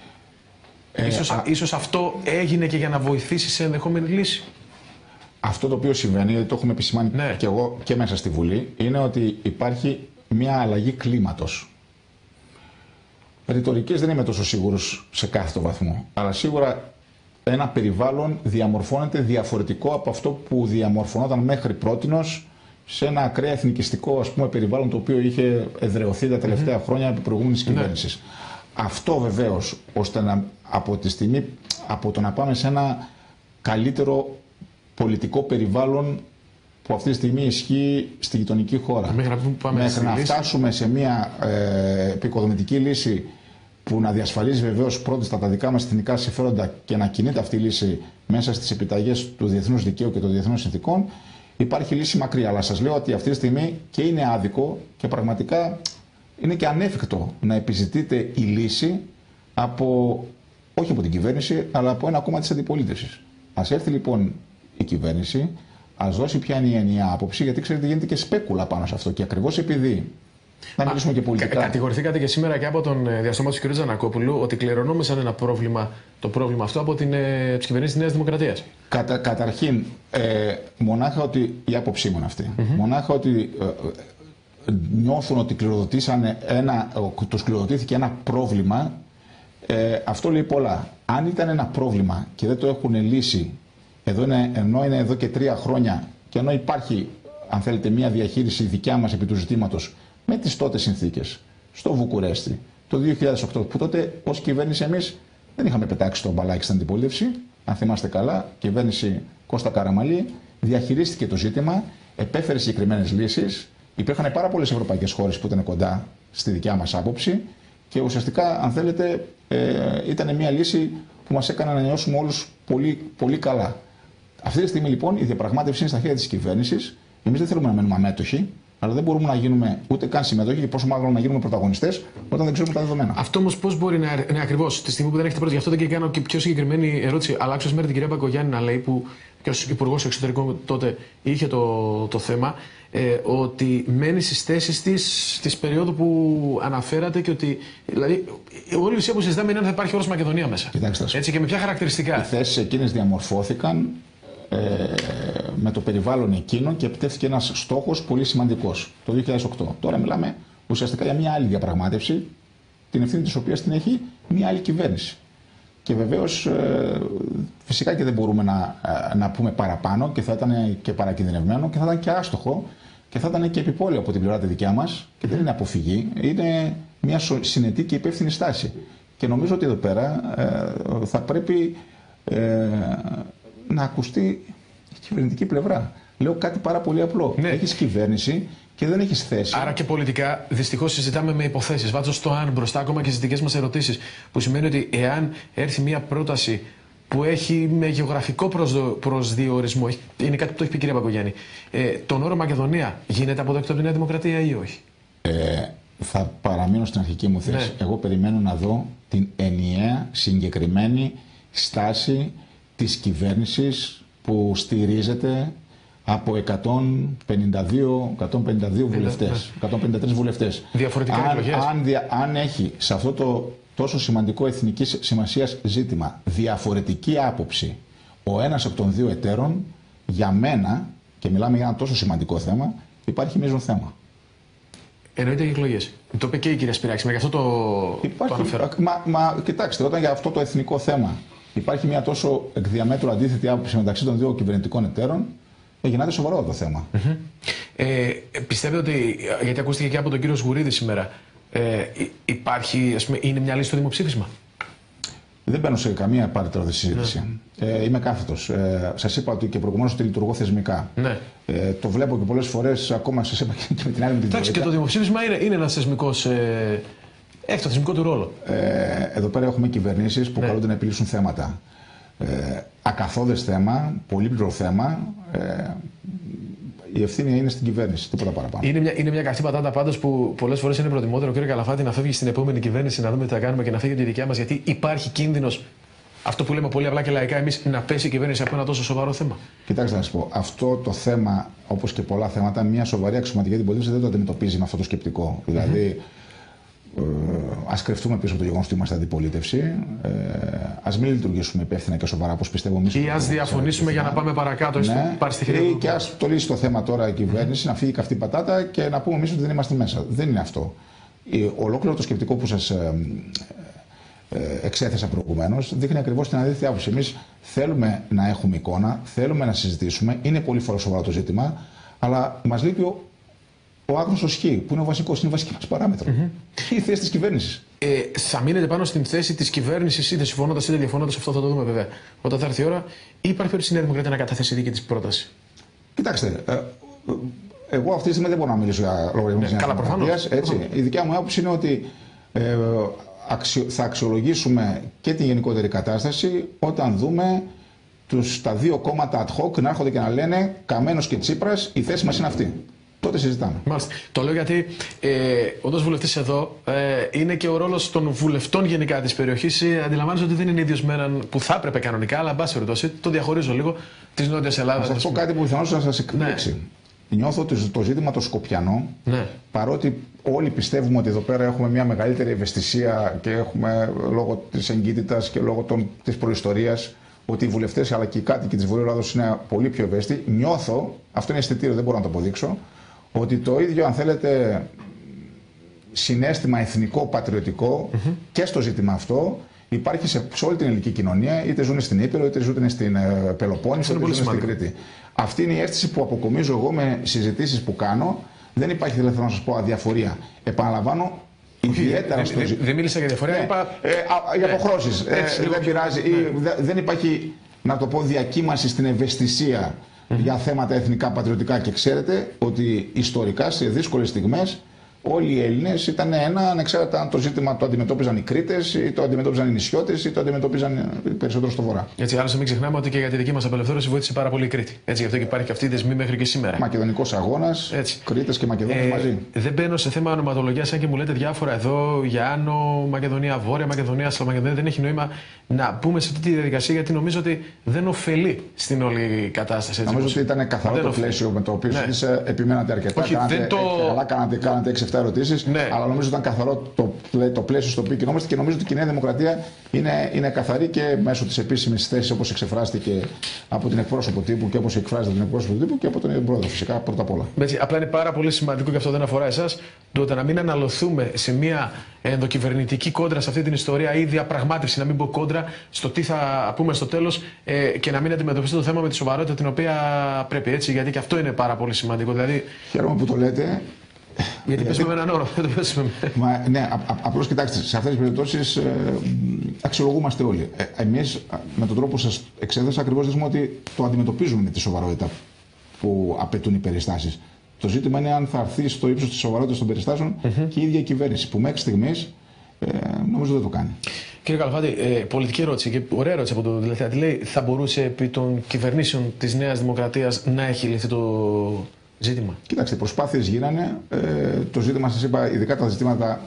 Ε, ίσως, α... ίσως αυτό έγινε και για να βοηθήσει σε ενδεχόμενη λύση. Αυτό το οποίο συμβαίνει, το έχουμε επισημάνει ναι. και εγώ και μέσα στη Βουλή, είναι ότι υπάρχει μια αλλαγή κλίματος. Ρητορικές δεν είμαι τόσο σίγουρος σε κάθε βαθμό, αλλά σίγουρα ένα περιβάλλον διαμορφώνεται διαφορετικό από αυτό που διαμορφωνόταν μέχρι πρότινος σε ένα ακραία εθνικιστικό, ας πούμε, περιβάλλον το οποίο είχε εδραιωθεί τα τελευταία mm-hmm. χρόνια από προηγούμενης κυβέρνησης. Ναι. Αυτό βεβαίως, ώστε να, από τη στιγμή, από το να πάμε σε ένα καλύτερο πολιτικό περιβάλλον που αυτή τη στιγμή ισχύει στη γειτονική χώρα. Μέχρι, Μέχρι να λύση. φτάσουμε σε μια ε, επικοδομητική λύση που να διασφαλίζει βεβαίως πρώτα τα δικά μας εθνικά συμφέροντα και να κινείται αυτή η λύση μέσα στις επιταγές του διεθνούς δικαίου και των διεθνών συνθηκών, υπάρχει λύση μακριά. Αλλά σας λέω ότι αυτή τη στιγμή και είναι άδικο και πραγματικά είναι και ανέφικτο να επιζητείται η λύση από, όχι από την κυβέρνηση, αλλά από ένα κόμμα της αντιπολίτευσης. Ας έρθει λοιπόν η κυβέρνηση, ας δώσει ποια είναι η ενιαία άποψη, γιατί ξέρετε γίνεται και σπέκουλα πάνω σε αυτό. Και ακριβώς επειδή. Να μιλήσουμε και πολιτικά. Κα, κατηγορηθήκατε και σήμερα και από τον διαστόμα του κ. Τζανακόπουλου ότι κληρονόμησαν ένα πρόβλημα, το πρόβλημα αυτό από την ε, κυβερνήσεις της Νέας Δημοκρατίας. Κατα, καταρχήν, ε, μονάχα ότι. Η άποψή μου είναι αυτή. Mm-hmm. Μονάχα ότι ε, ε, νιώθουν ότι κληροδοτήσανε ένα, ε, τους κληροδοτήθηκε ένα πρόβλημα. Ε, αυτό λέει πολλά. Αν ήταν ένα πρόβλημα και δεν το έχουν λύσει. Εδώ είναι, ενώ είναι εδώ και τρία χρόνια και ενώ υπάρχει, αν θέλετε, μια διαχείριση δικιά μας επί του ζητήματος με τις τότε συνθήκες στο Βουκουρέστι το δύο χιλιάδες οκτώ, που τότε ως κυβέρνηση εμείς δεν είχαμε πετάξει το μπαλάκι στην αντιπολίτευση, αν θυμάστε καλά, η κυβέρνηση Κώστα Καραμαλή διαχειρίστηκε το ζήτημα, επέφερε συγκεκριμένες λύσεις, υπήρχαν πάρα πολλές ευρωπαϊκές χώρες που ήταν κοντά στη δικιά μας άποψη και ουσιαστικά, αν θέλετε, ε, ήταν μια λύση που μας έκανε να νιώσουμε όλους πολύ, πολύ καλά. Αυτή τη στιγμή λοιπόν η διαπραγμάτευση είναι στα χέρια της κυβέρνησης. Εμείς δεν θέλουμε να μένουμε αμέτωχοι, αλλά δεν μπορούμε να γίνουμε ούτε καν συμμετόχοι και πόσο μάλλον να γίνουμε πρωταγωνιστές όταν δεν ξέρουμε τα δεδομένα. Αυτό όμως πώς μπορεί να είναι ακριβώς τη στιγμή που δεν έχετε πρώτη. Γι' αυτό δεν και κάνω και πιο συγκεκριμένη ερώτηση. Αλλάξω σήμερα την κυρία Μπακογιάννη να λέει που και ως Υπουργός Εξωτερικών τότε είχε το, το θέμα, ε, ότι μένει στις θέσεις της, της περίοδου που αναφέρατε και ότι. Δηλαδή, όλη η ουσία που συζητάμε είναι αν θα υπάρχει όρος Μακεδονία μέσα. Κοιτάξτε, έτσι, και με ποια χαρακτηριστικά. Οι θέσεις εκείνες διαμορφώθηκαν ε, με το περιβάλλον εκείνο και επιτεύχθηκε ένας στόχος πολύ σημαντικός το δύο χιλιάδες οκτώ. Τώρα μιλάμε ουσιαστικά για μια άλλη διαπραγμάτευση, την ευθύνη της οποίας την έχει μια άλλη κυβέρνηση. Και βεβαίως ε, φυσικά και δεν μπορούμε να, ε, να πούμε παραπάνω και θα ήταν και παρακινδυνευμένο και θα ήταν και άστοχο και θα ήταν και επιπόλαιο από την πλευρά τη δικιά μας και δεν είναι αποφυγή, είναι μια συνετή και υπεύθυνη στάση. Και νομίζω ότι εδώ πέρα ε, θα πρέπει ε, να ακουστεί η κυβερνητική πλευρά. Λέω κάτι πάρα πολύ απλό. Ναι. Έχεις κυβέρνηση και δεν έχεις θέση. Άρα και πολιτικά δυστυχώς συζητάμε με υποθέσεις. Βάζω στο αν μπροστά ακόμα και στις δικές μας ερωτήσεις. Που σημαίνει ότι εάν έρθει μια πρόταση που έχει με γεωγραφικό προσδιορισμό, είναι κάτι που το έχει πει η κυρία Μπακογιάννη, ε, τον όρο Μακεδονία γίνεται αποδεκτό από τη Νέα Δημοκρατία ή όχι? Ε, θα παραμείνω στην αρχική μου θέση. Ναι. Εγώ περιμένω να δω την ενιαία συγκεκριμένη στάση της κυβέρνησης που στηρίζεται από εκατόν πενήντα δύο, εκατόν πενήντα δύο βουλευτές, εκατόν πενήντα τρεις βουλευτές. Διαφορετικά αν, εκλογές. Αν, αν έχει σε αυτό το τόσο σημαντικό εθνικής σημασίας ζήτημα διαφορετική άποψη ο ένας από των δύο εταίρων, για μένα, και μιλάμε για ένα τόσο σημαντικό θέμα, υπάρχει μείζον θέμα. Εννοείται και εκλογές. Το είπε και η κυρία Σπυράκη, με αυτό το, υπάρχει, το αναφέρω. Μα, μα κοιτάξτε, όταν για αυτό το εθνικό θέμα υπάρχει μια τόσο εκ διαμέτρου αντίθετη άποψη μεταξύ των δύο κυβερνητικών εταίρων, γινάται σοβαρό το θέμα. Mm-hmm. ε, πιστεύετε ότι, γιατί ακούστηκε και από τον κύριο Σγουρίδη σήμερα, ε, υπάρχει, ας πούμε, είναι μια λύση στο δημοψήφισμα? Δεν μπαίνω σε καμία παρετέρω συζήτηση. Ναι. Ε, είμαι κάθετος. Ε, σας είπα ότι και προηγουμένως ότι λειτουργώ θεσμικά. Ναι. Ε, το βλέπω και πολλές φορές, ακόμα σας είπα και με την άλλη με την Εντάξει, και το δημοψήφισμα είναι, είναι ένας θεσμικός. Ε, έχει το θεσμικό του ρόλο. Ε, εδώ πέρα έχουμε κυβερνήσεις που ναι. καλούνται να επιλύσουν θέματα. Ε, ακαθόδες θέμα, πολύπληρο θέμα. Ε, η ευθύνη είναι στην κυβέρνηση, τίποτα παραπάνω. Είναι μια, είναι μια καυτή πατάτα πάντως που πολλές φορές είναι προτιμότερο, κύριε Καλαφάτη, να φεύγει στην επόμενη κυβέρνηση, να δούμε τι θα κάνουμε και να φύγει τη δικιά μας. Γιατί υπάρχει κίνδυνος, αυτό που λέμε πολύ απλά και λαϊκά εμείς, να πέσει η κυβέρνηση από ένα τόσο σοβαρό θέμα. Κοιτάξτε να σας πω, αυτό το θέμα, όπως και πολλά θέματα, μια σοβαρή αξιωματική αντιπολίτευση δεν το αντιμετωπίζει με αυτό το σκεπτικό. Mm-hmm. Δηλαδή, ε, ας κρυφτούμε πίσω από το γεγονός ότι είμαστε αντιπολίτευση, ε, ας μην λειτουργήσουμε υπεύθυνα και σοβαρά όπως πιστεύω εμείς. Ή ας διαφωνήσουμε για να πάμε παρακάτω, ναι, πάρει στη ή και ας το λύσει το θέμα τώρα η κυβέρνηση, mm-hmm. να φύγει καυτή πατάτα και να πούμε εμείς ότι δεν είμαστε μέσα. Δεν είναι αυτό. Ολόκληρο το σκεπτικό που σας ε, ε, εξέθεσα προηγουμένως δείχνει ακριβώς την αντίθετη άποψη. Εμείς θέλουμε να έχουμε εικόνα, θέλουμε να συζητήσουμε, είναι πολύ σοβαρό το ζήτημα, αλλά μας λείπει ο Ο άγνωστος χ, που είναι ο βασικός, είναι η βασική μας παράμετρο. Mm-hmm. Η θέση της κυβέρνησης. Ε, θα μείνετε πάνω στην θέση της κυβέρνησης, είτε συμφωνώντας είτε διαφωνώντας, αυτό θα το δούμε βέβαια. Όταν θα έρθει η ώρα, ή υπάρχει περίπτωση η Νέα Δημοκρατία να καταθέσει δική της πρόταση? Κοιτάξτε, ε, εγώ αυτή τη στιγμή δεν μπορώ να μιλήσω για λογαριασμό της Νέας Δημοκρατίας. Η δικιά μου άποψη είναι ότι ε, αξιο, θα αξιολογήσουμε και την γενικότερη κατάσταση όταν δούμε τους, τα δύο κόμματα ad hoc να έρχονται και να λένε Καμένος και Τσίπρας, η θέση μας είναι αυτή. Τότε συζητάμε. Μάλιστα. Το λέω γιατί ε, όντως βουλευτής εδώ ε, είναι και ο ρόλος των βουλευτών γενικά της περιοχής. Ε, αντιλαμβάνεσαι ότι δεν είναι ίδιος με έναν που θα έπρεπε κανονικά, αλλά εν πάση περιπτώσει το διαχωρίζω λίγο της Νότιας Ελλάδας. Θα σας πω κάτι που πιθανώς να σας εκπλήξει. Ναι. Νιώθω ότι το ζήτημα το σκοπιανό, ναι. παρότι όλοι πιστεύουμε ότι εδώ πέρα έχουμε μια μεγαλύτερη ευαισθησία και έχουμε λόγω της εγκύτητας και λόγω των, της προϊστορίας, ότι οι βουλευτές αλλά και οι κάτοικοι της Βορείου Ελλάδος είναι πολύ πιο ευαίσθητοι. Νιώθω, αυτό είναι αισθητήριο, δεν μπορώ να το αποδείξω, ότι το ίδιο, αν θέλετε, συναίσθημα εθνικό, πατριωτικό mm-hmm. και στο ζήτημα αυτό υπάρχει σε, σε όλη την ελληνική κοινωνία, είτε ζουν στην Ήπειρο, είτε ζουν στην ε, Πελοπόννησο, είτε ζουν στην Κρήτη. Αυτή είναι η αίσθηση που αποκομίζω εγώ με συζητήσεις που κάνω. Δεν υπάρχει, δηλαδή, θέλω να σας πω, αδιαφορία. Επαναλαμβάνω, ιδιαίτερα στο ζήτημα. Δεν μίλησα για διαφορία, ναι, είπα. Ε, α, για αποχρώσεις. Ε, ε, δεν πειράζει. Ναι. Ή, δε, δεν υπάρχει, να το πω, διακύμανση στην ευαισθησία mm-hmm. για θέματα εθνικά πατριωτικά και ξέρετε ότι ιστορικά σε δύσκολες στιγμές όλοι οι Έλληνες ήταν ένα, ανεξάρτητα αν το ζήτημα το αντιμετώπιζαν οι Κρήτες ή το αντιμετώπιζαν οι νησιώτες ή το αντιμετώπιζαν περισσότερο στο βορρά. Έτσι, άλλωστε μην ξεχνάμε ότι και για τη δική μας απελευθέρωση βοήθησε πάρα πολύ η Κρήτη. Έτσι, γι' αυτό και υπάρχει και αυτή η δεσμή μέχρι και σήμερα. Μακεδονικός αγώνας, Κρήτες και Μακεδόνες ε, μαζί. Δεν μπαίνω σε θέμα ονοματολογίας, αν και μου λέτε διάφορα εδώ για Άνω, Μακεδονία, Βόρεια Μακεδονία, Σλοβακία. Δεν έχει νόημα να μπούμε σε αυτή τη διαδικασία, γιατί νομίζω ότι δεν ωφελεί στην όλη κατάσταση. Έτσι, νομίζω ότι ήταν καθαρό το πλαίσιο με το οποίο ναι. επιμένατε αρκετά. Όχι, κάνατε, δεν το... καλά κάνατε, κάνατε έξι εφτά ερωτήσεις, ναι. αλλά νομίζω ήταν καθαρό το, το πλαίσιο στο οποίο κινούμαστε και νομίζω ότι η Νέα Δημοκρατία είναι, είναι καθαρή και μέσω της επίσημης θέσης όπως εξεφράστηκε από την εκπρόσωπο τύπου και όπως εκφράζεται από την εκπρόσωπο τύπου και από τον ίδιο πρόεδρο, φυσικά πρώτα απ' όλα. Έτσι, απλά είναι πάρα πολύ σημαντικό και αυτό δεν αφορά εσάς, το να μην αναλωθούμε σε μια ενδοκυβερνητική κόντρα σε αυτή την ιστορία ή διαπραγμάτευση, να μην πω κόντρα, στο τι θα πούμε στο τέλος ε, και να μην αντιμετωπιστεί το θέμα με τη σοβαρότητα την οποία πρέπει. Έτσι, γιατί και αυτό είναι πάρα πολύ σημαντικό. Δηλαδή... Χαίρομαι που το λέτε. Γιατί πέσουμε με έναν όρο, δεν το πέσουμε με. Ναι, απλώς κοιτάξτε, σε αυτές τις περιπτώσεις ε, αξιολογούμαστε όλοι. Ε, εμείς με τον τρόπο που σας εξέδεσα ακριβώς δείχνουμε ότι το αντιμετωπίζουμε με τη σοβαρότητα που απαιτούν οι περιστάσεις. Το ζήτημα είναι αν θα έρθει στο ύψος της σοβαρότητας των περιστάσεων mm-hmm. και η ίδια η κυβέρνηση που μέχρι στιγμής ε, νομίζω δεν το κάνει. Κύριε Καλαφάτη, ε, πολιτική ερώτηση και ωραία ερώτηση από τον τελευταία. Τι λέει, θα μπορούσε επί των κυβερνήσεων της Νέας Δημοκρατίας να έχει λυθεί το ζήτημα? Κοιτάξτε, οι προσπάθειες γίνανε. Ε, το ζήτημα, σας είπα, ειδικά τα ζητήματα.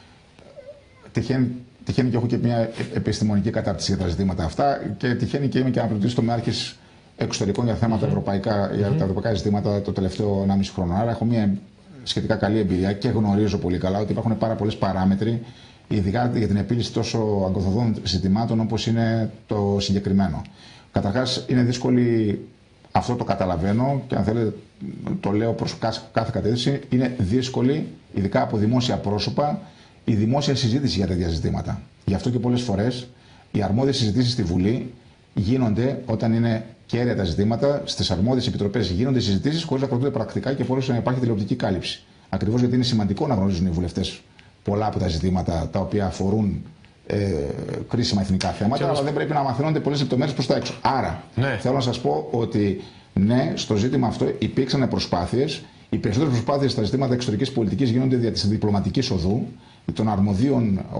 Τυχαίνει, τυχαίνει και έχω και μια επιστημονική κατάρτιση για τα ζητήματα αυτά και τυχαίνει και είμαι και αναπληρωτής τομεάρχης εξωτερικών για θέματα mm-hmm. ευρωπαϊκά, mm-hmm. για τα ευρωπαϊκά ζητήματα το τελευταίο ενάμιση χρόνο. Άρα έχω μια σχετικά καλή εμπειρία και γνωρίζω πολύ καλά ότι υπάρχουν πάρα πολλές παράμετροι, ειδικά για την επίλυση τόσο αγκαθοδών ζητημάτων όπως είναι το συγκεκριμένο. Καταρχάς, είναι δύσκολη, αυτό το καταλαβαίνω και αν θέλετε το λέω προς κάθε κατεύθυνση, είναι δύσκολη, ειδικά από δημόσια πρόσωπα, η δημόσια συζήτηση για τέτοια ζητήματα. Γι' αυτό και πολλές φορές οι αρμόδιες συζητήσεις στη Βουλή γίνονται όταν είναι κέρια τα ζητήματα, στις αρμόδιες επιτροπές γίνονται συζητήσεις χωρίς να κρατούνται πρακτικά και χωρίς να υπάρχει τηλεοπτική κάλυψη. Ακριβώς γιατί είναι σημαντικό να γνωρίζουν οι βουλευτές πολλά από τα ζητήματα τα οποία αφορούν ε, κρίσιμα εθνικά θέματα, αλλά δεν πρέπει να μαθαίνονται πολλές λεπτομέρειες προς τα έξω. Άρα, ναι. θέλω να σας πω ότι ναι, στο ζήτημα αυτό υπήρξαν προσπάθειες. Οι περισσότερες προσπάθειες στα ζητήματα εξωτερικής πολιτικής γίνονται δια της διπλωματικής οδού, των αρμοδίων ε,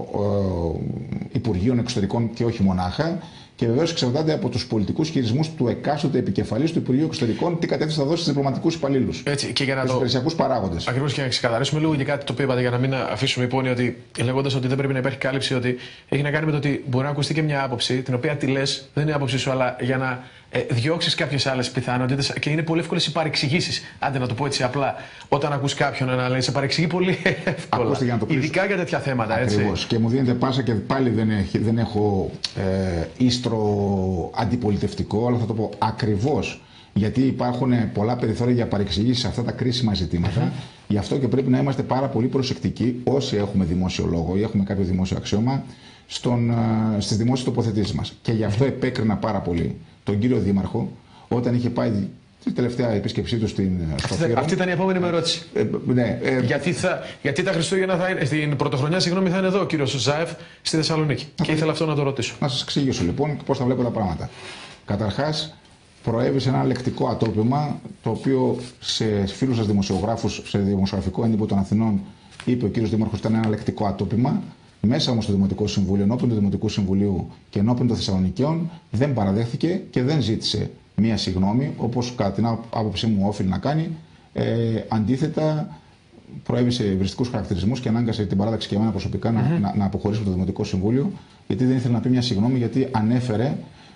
Υπουργείων Εξωτερικών και όχι μονάχα. Και βεβαίως εξαρτάται από τους πολιτικούς χειρισμούς του εκάστοτε επικεφαλής του Υπουργείου Εξωτερικών τι κατεύθυνση θα δώσει στους διπλωματικούς υπαλλήλους. Έτσι, και για να τους το... υπηρεσιακούς παράγοντες. Ακριβώς, και να ξεκαθαρίσουμε λίγο για κάτι το οποίο είπατε, για να μην αφήσουμε υπόνοια ότι λέγοντας ότι δεν πρέπει να υπάρχει κάλυψη, ότι έχει να κάνει με το ότι μπορεί να ακουστεί και μια άποψη, την οποία τη λες, δεν είναι άποψη σου, αλλά για να ε, διώξεις κάποιες άλλες πιθανότητες. Και είναι πολύ εύκολες οι παρεξηγήσεις. Άντε να το πω έτσι απλά, όταν ακούς κάποιον να λέει, σε παρεξηγεί πολύ εύκολα. Ακούστε, για να το ειδικά για τέτοια θέματα. Ακριβώς. Και μου δίνετε πάσα και πάλι δεν, έχει, δεν έχω ε, ίστρο αντιπολιτευτικό, αλλά θα το πω ακριβώς γιατί υπάρχουν πολλά περιθώρια για παρεξηγήσεις σε αυτά τα κρίσιμα ζητήματα. Mm-hmm. Γι' αυτό και πρέπει να είμαστε πάρα πολύ προσεκτικοί όσοι έχουμε δημόσιο λόγο ή έχουμε κάποιο δημόσιο αξίωμα στον, στις δημόσιες τοποθετήσεις μας. Και γι' αυτό mm-hmm. επέκρινα πάρα πολύ τον κύριο Δήμαρχο όταν είχε πάει την τελευταία επίσκεψή του στην Σκοπία. Αυτή ήταν η επόμενη με ερώτηση. Ε, ναι, ε, γιατί, θα, γιατί τα Χριστούγεννα θα είναι, στην Πρωτοχρονιά, συγγνώμη, θα είναι εδώ ο κύριος Ζάεφ στη Θεσσαλονίκη. Okay. Και ήθελα αυτό να το ρωτήσω. Να σας εξηγήσω λοιπόν πώς θα βλέπω τα πράγματα. Καταρχάς, προέβησε ένα λεκτικό ατόπιμα το οποίο σε φίλους σας δημοσιογράφους, σε δημοσιογραφικό έντυπο των Αθηνών, είπε ο κύριος Δήμαρχος ότι ήταν ένα λεκτικό άτοπιμα. Μέσα όμως στο Δημοτικό Συμβούλιο, ενώπιον του Δημοτικού Συμβουλίου και ενώπιον των Θεσσαλονικαίων, δεν παραδέχθηκε και δεν ζήτησε μία συγγνώμη, όπως κατά την άποψή μου οφείλει να κάνει. Ε, αντίθετα, προέβησε ευριστικούς χαρακτηρισμούς και ανάγκασε την παράταξη και εμένα προσωπικά mm-hmm. να, να, να αποχωρήσω από το Δημοτικό Συμβούλιο, γιατί δεν ήθελε να πει μια συγγνώμη, γιατί ανέφερε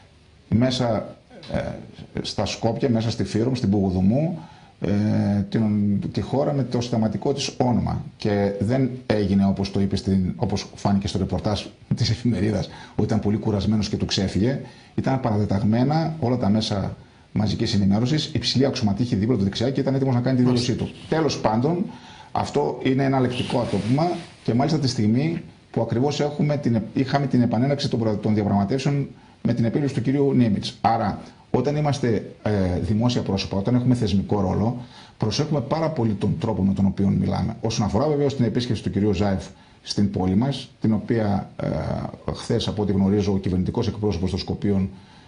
μέσα ε, στα Σκόπια, μέσα στη Φύρομ, στην Πουγουδουμού, ε, την, τη χώρα με το συνταγματικό της όνομα. Και δεν έγινε όπως το είπε, στην, όπως φάνηκε στο ρεπορτάζ της εφημερίδας, ότι ήταν πολύ κουρασμένος και του ξέφυγε. Ήταν παραδεταγμένα όλα τα μέσα μαζικής ενημέρωσης, υψηλή αξιωματήχη δίπλα του δεξιά και ήταν έτοιμος να κάνει τη δήλωσή του. Τέλος πάντων, αυτό είναι ένα λεκτικό ατόπιμα και μάλιστα τη στιγμή που ακριβώς έχουμε την, είχαμε την επανέναρξη των, των διαπραγματεύσεων με την επίλυση του κυρίου Νίμιτς. Άρα, όταν είμαστε ε, δημόσια πρόσωπα, όταν έχουμε θεσμικό ρόλο, προσέχουμε πάρα πολύ τον τρόπο με τον οποίο μιλάμε. Όσον αφορά βεβαίως την επίσκεψη του κυρίου Ζάεφ στην πόλη μας, την οποία ε, χθες, από ό,τι γνωρίζω, ο κυβερνητικός εκπρόσωπος των Σκοπίων,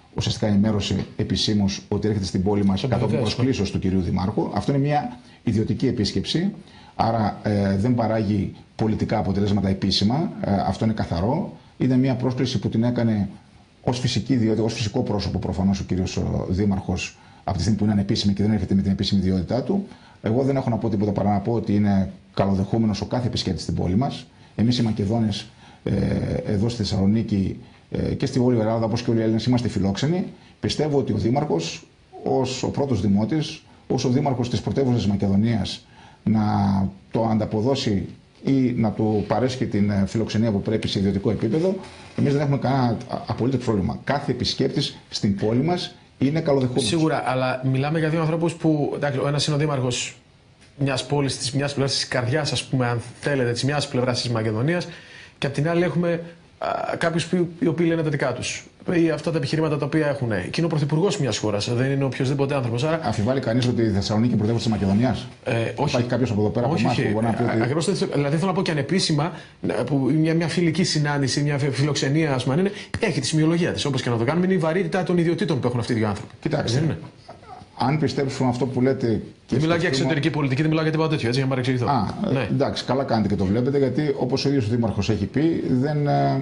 ουσιαστικά ενημέρωσε επισήμως ότι έρχεται στην πόλη μας κατόπιν προσκλήσεως του κυρίου Δημάρχου. Αυτό είναι μια ιδιωτική επίσκεψη, άρα ε, δεν παράγει πολιτικά αποτελέσματα επίσημα. Ε, αυτό είναι καθαρό. Είναι μια πρόσκληση που την έκανε ως φυσική ιδιότητα, ως φυσικό πρόσωπο προφανώς ο κύριος Δήμαρχος από τη στιγμή που είναι ανεπίσημη και δεν έρχεται με την επίσημη ιδιότητά του. Εγώ δεν έχω να πω τίποτα παρά να πω ότι είναι καλοδεχούμενος ο κάθε επισκέπτης στην πόλη μας. Εμείς οι Μακεδόνες ε, εδώ στη Θεσσαλονίκη ε, και στη Βόρεια Ελλάδα, όπως και όλοι οι Έλληνες, είμαστε φιλόξενοι. Πιστεύω ότι ο Δήμαρχος, ως ο πρώτος Δημότης, ως ο Δήμαρχος της πρωτεύουσας της Μακεδονίας, να το ανταποδώσει ή να του παρέσχει την φιλοξενία που πρέπει σε ιδιωτικό επίπεδο, εμείς δεν έχουμε κανένα απολύτως πρόβλημα. Κάθε επισκέπτης στην πόλη μας είναι καλοδεχόμενος. Σίγουρα, αλλά μιλάμε για δύο ανθρώπους που, εντάξει, ο ένας είναι ο δήμαρχος μιας πόλης, της μιας πλευράς της καρδιάς, ας πούμε, αν θέλετε, της μιας πλευράς της Μακεδονίας, και απ' την άλλη έχουμε κάποιους που, οι οποίοι λένε τα δικά τους. Ή αυτά τα επιχειρήματα τα οποία έχουν. Και είναι ο πρωθυπουργός μιας χώρας, δεν είναι οποιοδήποτε άνθρωπος. Άρα... Αμφιβάλλει κανείς ότι η Θεσσαλονίκη είναι πρωτεύουσα της Μακεδονίας? Ε, όχι. Υπάρχει κάποιος από εδώ πέρα όχι, από εμάς που μπορεί να πει ότι. Ακριβώς, δηλαδή θέλω να πω και ανεπίσημα, που μια, μια φιλική συνάντηση, μια φιλοξενία, ας πούμε, είναι, έχει τη σημειολογία της. Όπως και να το κάνουμε, είναι η βαρύτητα των ιδιωτήτων που έχουν αυτοί οι δύο άνθρωποι. Κοιτάξτε. Δεν είναι. Αν πιστέψουμε αυτό που λέτε. Δεν μιλάω για εξωτερική πολιτική, δεν μιλάω για τίποτα τέτοιο, έτσι, για να παρεξηγηθώ. Α, ναι. Εντάξει, καλά κάνετε και το βλέπετε, γιατί όπως ο ίδιος ο Δήμαρχος έχει πει, δεν, ε,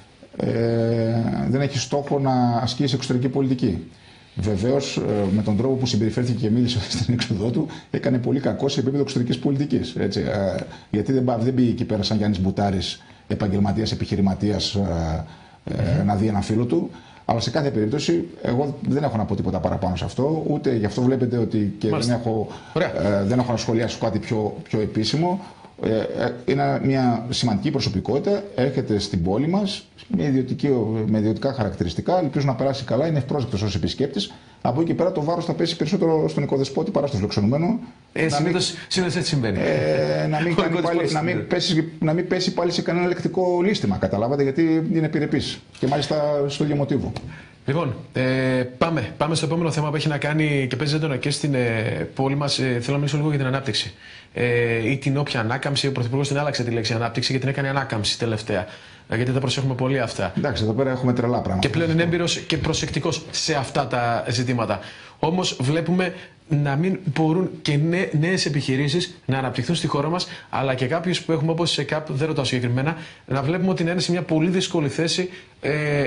ε, δεν έχει στόχο να ασκήσει εξωτερική πολιτική. Βεβαίως, ε, με τον τρόπο που συμπεριφέρθηκε και μίλησε στην έξοδό του, έκανε πολύ κακό σε επίπεδο εξωτερικής πολιτικής. Έτσι, ε, γιατί δεν, δεν πήγε εκεί πέρα σαν Γιάννης Μπουτάρης, επαγγελματίας, επιχειρηματίας, ε, ε, mm-hmm. να δει ένα φίλο του. Αλλά σε κάθε περίπτωση, εγώ δεν έχω να πω τίποτα παραπάνω σε αυτό, ούτε γι' αυτό βλέπετε ότι και δεν έχω, ε, δεν έχω να σχολιάσω κάτι πιο, πιο επίσημο. Ε, είναι μια σημαντική προσωπικότητα, έρχεται στην πόλη μας με, με ιδιωτικά χαρακτηριστικά, ελπίζω να περάσει καλά, είναι ευπρόσδεκτος ως επισκέπτης. Από εκεί και πέρα το βάρος θα πέσει περισσότερο στον οικοδεσπότη παρά στο φιλοξενούμενο. Ε, συνήθως έτσι συμβαίνει. Ε, να, μην πάλι, να, μην πέσει, να μην πέσει πάλι σε κανένα λεκτικό λύστημα, καταλάβατε, γιατί είναι επιρρεπής και μάλιστα στο ίδιο μοτίβο. Λοιπόν, ε, πάμε, πάμε στο επόμενο θέμα που έχει να κάνει και παίζει έντονα και στην ε, πόλη μας. Ε, θέλω να μιλήσω λίγο για την ανάπτυξη. Ε, ή την όποια ανάκαμψη. Ο Πρωθυπουργός την άλλαξε τη λέξη ανάπτυξη και την έκανε ανάκαμψη τελευταία. Ε, γιατί τα προσέχουμε πολύ αυτά. Εντάξει, εδώ πέρα έχουμε τρελά πράγματα. Και πλέον είναι έμπειρος και προσεκτικός σε αυτά τα ζητήματα. Όμως βλέπουμε να μην μπορούν και νέες επιχειρήσεις να αναπτυχθούν στη χώρα μας, αλλά και κάποιους που έχουμε όπως σε ΚΑΠ, δεν ρωτάω συγκεκριμένα, να βλέπουμε ότι είναι σε μια πολύ δύσκολη θέση. Ε,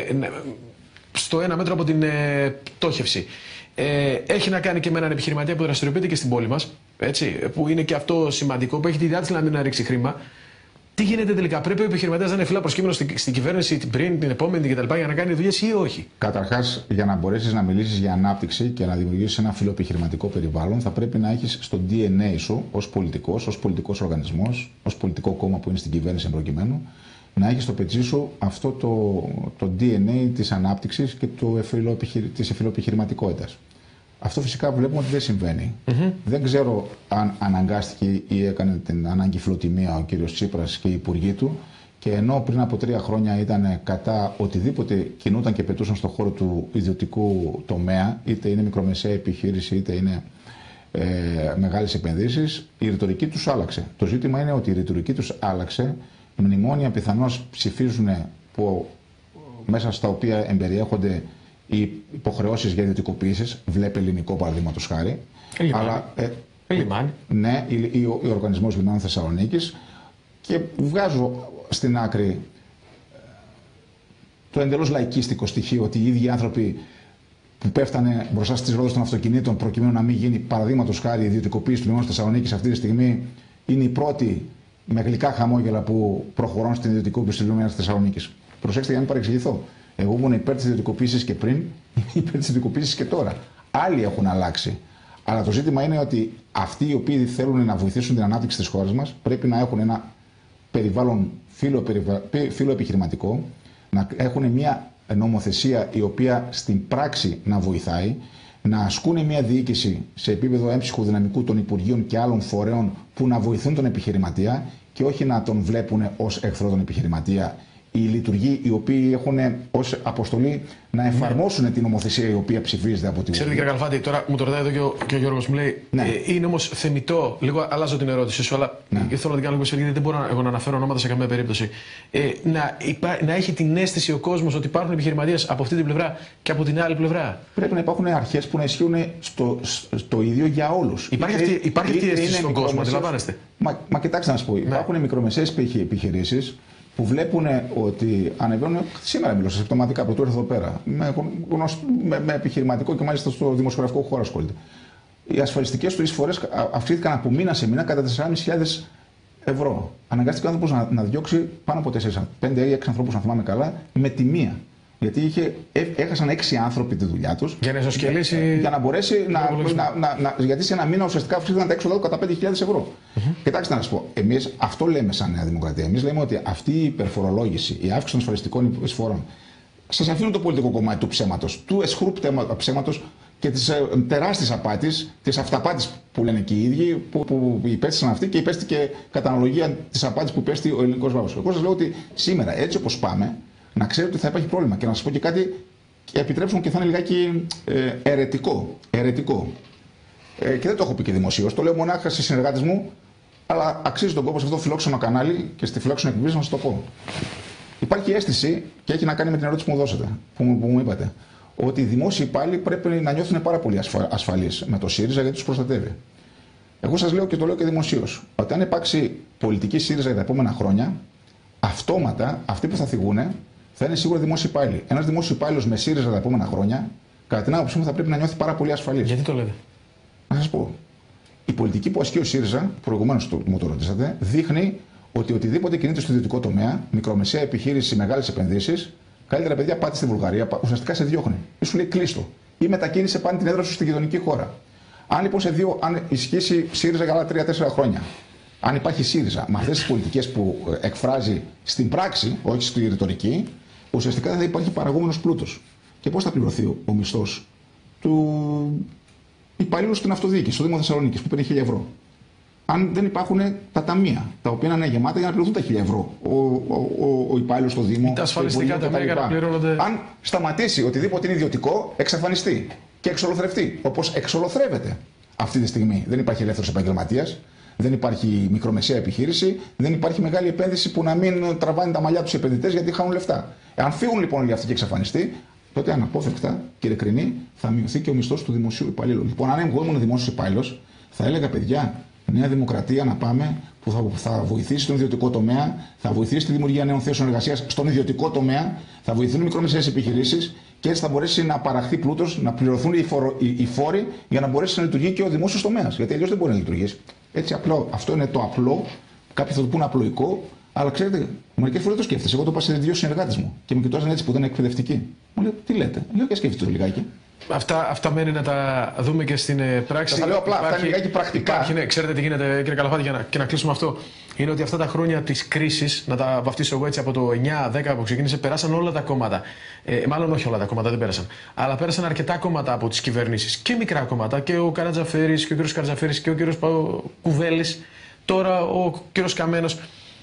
στο ένα μέτρο από την ε, πτώχευση. Ε, έχει να κάνει και με έναν επιχειρηματία που δραστηριοποιείται και στην πόλη μας, έτσι, που είναι και αυτό σημαντικό, που έχει τη διάθεση να ρίξει χρήμα. Τι γίνεται τελικά, πρέπει ο επιχειρηματίας να είναι φύλλα προσκύμενο στην, στην κυβέρνηση την πριν, την επόμενη κτλ. Για να κάνει δουλειές ή όχι? Καταρχάς, για να μπορέσεις να μιλήσεις για ανάπτυξη και να δημιουργήσεις ένα φιλοεπιχειρηματικό περιβάλλον, θα πρέπει να έχεις στο ντι εν έι σου ως πολιτικός, ως πολιτικός οργανισμός, ως πολιτικό κόμμα που είναι στην κυβέρνηση προκειμένου, να έχεις στο πετσί σου αυτό το, το ντι εν έι της ανάπτυξης και το εφηλοεπιχειρη, της εφηλοεπιχειρηματικότητας. Αυτό φυσικά βλέπουμε ότι δεν συμβαίνει. Mm-hmm. Δεν ξέρω αν αναγκάστηκε ή έκανε την ανάγκη φιλοτιμία ο κύριος Τσίπρας και οι υπουργοί του, και ενώ πριν από τρία χρόνια ήταν κατά οτιδήποτε κινούταν και πετούσαν στον χώρο του ιδιωτικού τομέα, είτε είναι μικρομεσαία επιχείρηση είτε είναι ε, μεγάλες επενδύσεις, η ρητορική τους άλλαξε. Το ζήτημα είναι ότι η ρητορική τους άλλαξε. Μνημόνια πιθανώς ψηφίζουν που, μέσα στα οποία εμπεριέχονται οι υποχρεώσεις για ιδιωτικοποίησεις, βλέπε ελληνικό παραδείγματος χάρη. Αλλά, ε, λιμάνι. Ναι, ο Οργανισμός Λιμάνων Θεσσαλονίκης, και βγάζω στην άκρη το εντελώς λαϊκίστικο στοιχείο ότι οι ίδιοι άνθρωποι που πέφτανε μπροστά στις ρόδες των αυτοκινήτων προκειμένου να μην γίνει παραδείγματος χάρη η ιδιωτικοποίηση του λιμάνου Θεσσαλονίκης αυτή τη στιγμή, είναι οι πρώτοι με γλυκά χαμόγελα που προχωρούν στην ιδιωτικοποίηση του λιμάνου Θεσσαλονίκης. Προσέξτε για να μην παρεξηγηθώ. Εγώ ήμουν υπέρ της ιδιωτικοποίησης και πριν, υπέρ της ιδιωτικοποίησης και τώρα. Άλλοι έχουν αλλάξει. Αλλά το ζήτημα είναι ότι αυτοί οι οποίοι θέλουν να βοηθήσουν την ανάπτυξη της χώρας μας πρέπει να έχουν ένα περιβάλλον φιλοεπιχειρηματικό, να έχουν μια νομοθεσία η οποία στην πράξη να βοηθάει, να ασκούν μια διοίκηση σε επίπεδο έμψυχου δυναμικού των Υπουργείων και άλλων φορέων που να βοηθούν τον επιχειρηματία και όχι να τον βλέπουν ως εχθρό τον επιχειρηματία οι λειτουργοί οι οποίοι έχουν ως αποστολή να εφαρμόσουν ναι. την νομοθεσία η οποία ψηφίζεται από την Βουλή. Ξέρετε, κύριε Καλφάτη, τώρα μου το ρωτάει εδώ και ο, και ο Γιώργος μου λέει: ναι. ε, είναι όμως θεμιτό, λίγο αλλάζω την ερώτηση σου, αλλά ναι. θέλω να την κάνω λίγο γιατί δεν μπορώ να, εγώ να αναφέρω ονόματα σε καμία περίπτωση. Ε, να, υπά, να έχει την αίσθηση ο κόσμος ότι υπάρχουν επιχειρηματίες από αυτή την πλευρά και από την άλλη πλευρά. Πρέπει να υπάρχουν αρχές που να ισχύουν στο, στο ίδιο για όλους. Υπάρχει αυτή, υπάρχει αυτή η αίσθηση στον κόσμο, αντιλαμβάνεστε. Μα, μα κοιτάξτε να σας πω, ναι. υπάρχουν μικρομεσαίες επιχειρήσεις που βλέπουν ότι ανεβαίνουν. Σήμερα μιλώ σε συμπτωματικά, πρωτού έρθω εδώ πέρα. Με, με, με επιχειρηματικό και μάλιστα στο δημοσιογραφικό χώρο ασχολείται. Οι ασφαλιστικές του εισφορές αυξήθηκαν από μήνα σε μήνα κατά τέσσερις χιλιάδες ευρώ. Αναγκάστηκε ο άνθρωπος να, να διώξει πάνω από τέσσερις, πέντε ή έξι ανθρώπους, αν θυμάμαι καλά, με τη μία. Γιατί είχε, έχασαν έξι άνθρωποι τη δουλειά τους. Για να ισοσκελίσει. Για, για να μπορέσει να, να, να, να. Γιατί σε ένα μήνα ουσιαστικά αυξήθηκαν τα έξοδα κατά πέντε χιλιάδες ευρώ. Mm-hmm. Κοιτάξτε να σας πω, εμείς αυτό λέμε σαν Νέα Δημοκρατία. Εμείς λέμε ότι αυτή η υπερφορολόγηση, η αύξηση των ασφαλιστικών εισφορών, σας αφήνουν το πολιτικό κομμάτι του ψέματος, του εσχρού ψέματος και της ε, τεράστιας απάτης, της αυταπάτης που λένε και οι ίδιοι, που, που υπέστησαν αυτοί και υπέστηκε κατά αναλογία της απάτης που υπέστη ο ελληνικός λαός. Εγώ σας λέω ότι σήμερα, έτσι όπως πάμε, να ξέρετε ότι θα υπάρχει πρόβλημα. Και να σας πω και κάτι, επιτρέψτε μου και θα είναι λιγάκι ε, αιρετικό. αιρετικό. Ε, και δεν το έχω πει και δημοσίως, το λέω μονάχα στις συνεργάτες μου, αλλά αξίζει τον κόπο σε αυτό το φιλόξενο κανάλι και στη φιλόξενη εκπομπή να σας το πω. Υπάρχει αίσθηση, και έχει να κάνει με την ερώτηση που μου δώσατε, που μου, που μου είπατε, ότι οι δημόσιοι υπάλληλοι πρέπει να νιώθουν πάρα πολύ ασφα, ασφαλείς με το ΣΥΡΙΖΑ γιατί τους προστατεύει. Εγώ σας λέω και το λέω και δημοσίως, ότι αν υπάρξει πολιτική ΣΥΡΙΖΑ για τα επόμενα χρόνια, αυτόματα αυτοί που θα θυγούν θα είναι σίγουρα δημόσιοι υπάλληλοι. Ένας δημόσιος υπάλληλος με ΣΥΡΙΖΑ τα επόμενα χρόνια, κατά την άποψή μου, θα πρέπει να νιώθει πάρα πολύ ασφαλής. Γιατί το λέτε? Να σας πω. Η πολιτική που ασκεί ο ΣΥΡΙΖΑ, προηγουμένως μου το ρωτήσατε, δείχνει ότι οτιδήποτε κινείται στο ιδιωτικό τομέα, μικρομεσαία επιχείρηση, μεγάλες επενδύσεις, καλύτερα παιδιά πάτε στη Βουλγαρία, ουσιαστικά σε διώχνει. Ή σου λέει κλείστο. Ή μετακίνησε πάνε την έδρα σου στη γειτονική χώρα. Αν λοιπόν σε δύο, αν ισχύσει ΣΥΡΙΖΑ για άλλα τρία τέσσερα χρόνια, αν υπάρχει ΣΥΡΙΖΑ με αυτές τις πολιτικές που εκφράζει στην πράξη, όχι στη ρητορική, ουσιαστικά δεν θα υπάρχει παραγόμενος πλούτος. Και πώς θα πληρωθεί ο, ο μισθός του υπαλλήλου στην αυτοδιοίκηση, στο Δήμο Θεσσαλονίκης, που παίρνει χίλια ευρώ. Αν δεν υπάρχουν τα ταμεία, τα οποία να είναι γεμάτα για να πληρωθούν τα χίλια ευρώ. Ο, ο, ο, ο υπάλληλος στο Δήμο. Τα ασφαλιστικά ταμεία για να πληρώνονται. Αν σταματήσει οτιδήποτε είναι ιδιωτικό, εξαφανιστεί και εξολοθρευτεί. Όπως εξολοθρεύεται αυτή τη στιγμή. Δεν υπάρχει ελεύθερος επαγγελματίας. Δεν υπάρχει μικρομεσαία επιχείρηση, δεν υπάρχει μεγάλη επένδυση που να μην τραβάνε τα μαλλιά τους οι επενδυτές γιατί χάνουν λεφτά. Αν φύγουν λοιπόν όλοι αυτοί και εξαφανιστεί, τότε αναπόφευκτα, κύριε Κρινή, θα μειωθεί και ο μισθός του δημοσίου υπαλλήλου. Λοιπόν, αν εγώ ήμουν δημόσιος υπάλληλος, θα έλεγα παιδιά, Νέα Δημοκρατία να πάμε που θα, θα βοηθήσει τον ιδιωτικό τομέα, θα βοηθήσει τη δημιουργία νέων θέσεων εργασίας στον ιδιωτικό τομέα, θα βοηθούν οι μικρομεσαίες επιχειρήσεις και έτσι θα μπορέσει να παραχθεί πλούτος, να πληρωθούν οι, φορο, οι, οι φόροι για να μπορέσει να λειτουργεί και ο δημόσιος τομέας. Γιατί αλλιώς δεν μπορεί να λειτουργήσει. Έτσι απλό. Αυτό είναι το απλό. Κάποιοι θα το πούνε απλοϊκό, αλλά ξέρετε, μερικές φορές το σκέφτεσαι. Εγώ το είπα σε δύο συνεργάτες μου και με κοιτάζαν έτσι που ήταν εκπαιδευτικοί. Μου λέει, τι λέτε, λέω και σκέφτεται λιγάκι. Αυτά, αυτά μένει να τα δούμε και στην πράξη. Θα λέω απλά, υπάρχει, αυτά είναι λιγάκι πρακτικά. Υπάρχει, ναι, ξέρετε τι γίνεται, κύριε Καλαφάτη, για να, και να κλείσουμε αυτό. Είναι ότι αυτά τα χρόνια της κρίσης, να τα βαφτίσω εγώ έτσι από το εννιά δέκα που ξεκίνησε, περάσαν όλα τα κόμματα. Ε, μάλλον όχι όλα τα κόμματα, δεν πέρασαν. Αλλά πέρασαν αρκετά κόμματα από τις κυβερνήσεις. Και μικρά κόμματα. Και ο Καρατζαφέρης, και ο κύριος Καρατζαφέρης, και ο κύριος Κουβέλης. Τώρα ο κύριος Καμένος.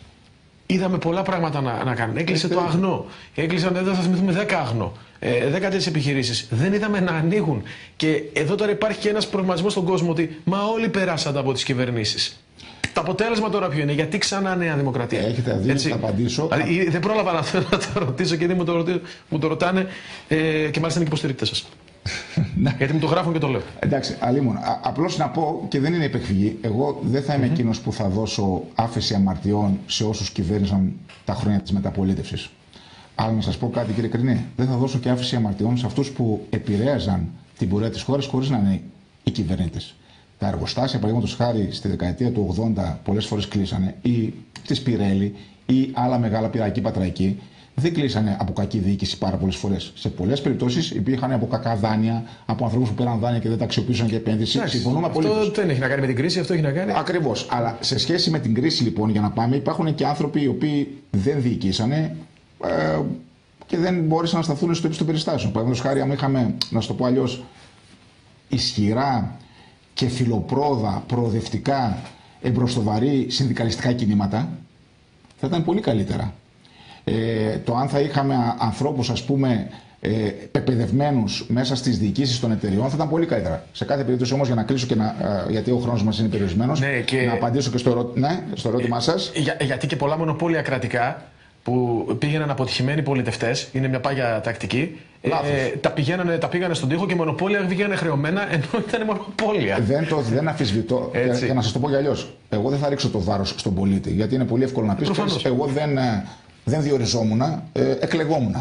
Είδαμε πολλά πράγματα να, να κάνουν. Έκλεισε το αγνό. Έκλεισαν, δεν θα θυμηθούμε δέκα αγνό. Ε, δέκα τέτοιες επιχειρήσεις. Δεν είδαμε να ανοίγουν. Και εδώ τώρα υπάρχει και ένας προβληματισμός στον κόσμο ότι μα όλοι περάσατε από τις κυβερνήσεις. Το αποτέλεσμα τώρα ποιο είναι, γιατί ξανά Νέα Δημοκρατία. Έχετε δει, θα απαντήσω. Δηλαδή, δεν πρόλαβα να, να το ρωτήσω γιατί μου το, ρωτή, μου το ρωτάνε ε, και μάλιστα είναι και υποστηρίκτες σας. Γιατί μου το γράφουν και το λέω. Εντάξει, αλλήμον. Απλώς να πω και δεν είναι υπεκφυγή. Εγώ δεν θα είμαι mm-hmm. εκείνος που θα δώσω άφεση αμαρτιών σε όσους κυβέρνησαν τα χρόνια της μεταπολίτευσης. Αλλά να σας πω κάτι, κύριε Κρινή, δεν θα δώσω και άφεση αμαρτιών σε αυτούς που επηρέαζαν την πορεία της χώρας χωρίς να είναι οι κυβερνήτες. Τα εργοστάσια, παραδείγματος χάρη, στη δεκαετία του ογδόντα πολλές φορές κλείσανε, ή τη Σπιρέλη ή άλλα μεγάλα πυρακή πατραϊκή. Δεν κλείσανε από κακή διοίκηση πάρα πολλές φορές. Σε πολλές περιπτώσεις υπήρχαν από κακά δάνεια, από ανθρώπους που πήραν δάνεια και δεν τα αξιοποιούσαν για επένδυση. Εντάξει, συμφωνούμε απολύτως. Αυτό δεν έχει να κάνει με την κρίση, αυτό έχει να κάνει. Ακριβώς. Αλλά σε σχέση με την κρίση, λοιπόν, για να πάμε, υπάρχουν και άνθρωποι οι οποίοι δεν διοικήσανε ε, και δεν μπόρεσαν να σταθούν στο ύψος των περιστάσεων. Παραδείγματος χάρη, αν είχαμε, να σου το πω αλλιώς, ισχυρά και φιλοπρόδα, προοδευτικά, εμπροστοβαρή συνδικαλιστικά κινήματα, θα ήταν πολύ καλύτερα. Ε, το αν θα είχαμε ανθρώπους, ας πούμε, ε, πεπαιδευμένους μέσα στις διοικήσεις των εταιριών θα ήταν πολύ καλύτερα. Σε κάθε περίπτωση όμως, για να κλείσω και να, ε, γιατί ο χρόνος μας είναι περιορισμένος, ναι, και... να απαντήσω και στο, ερω... ναι, στο ερώτημά σας. Για, γιατί και πολλά μονοπόλια κρατικά που πήγαιναν αποτυχημένοι πολιτευτές, είναι μια πάγια τακτική, ε, τα, πηγαίνανε, τα πήγανε στον τοίχο και μονοπόλια βγαίνανε χρεωμένα ενώ ήταν μονοπόλια. Δεν το δεν αμφισβητώ. Για, για να σας το πω για αλλιώς. Εγώ δεν θα ρίξω το βάρος στον πολίτη, γιατί είναι πολύ εύκολο να πεις. Εγώ δεν, δεν διοριζόμουν, ε, εκλεγόμουν.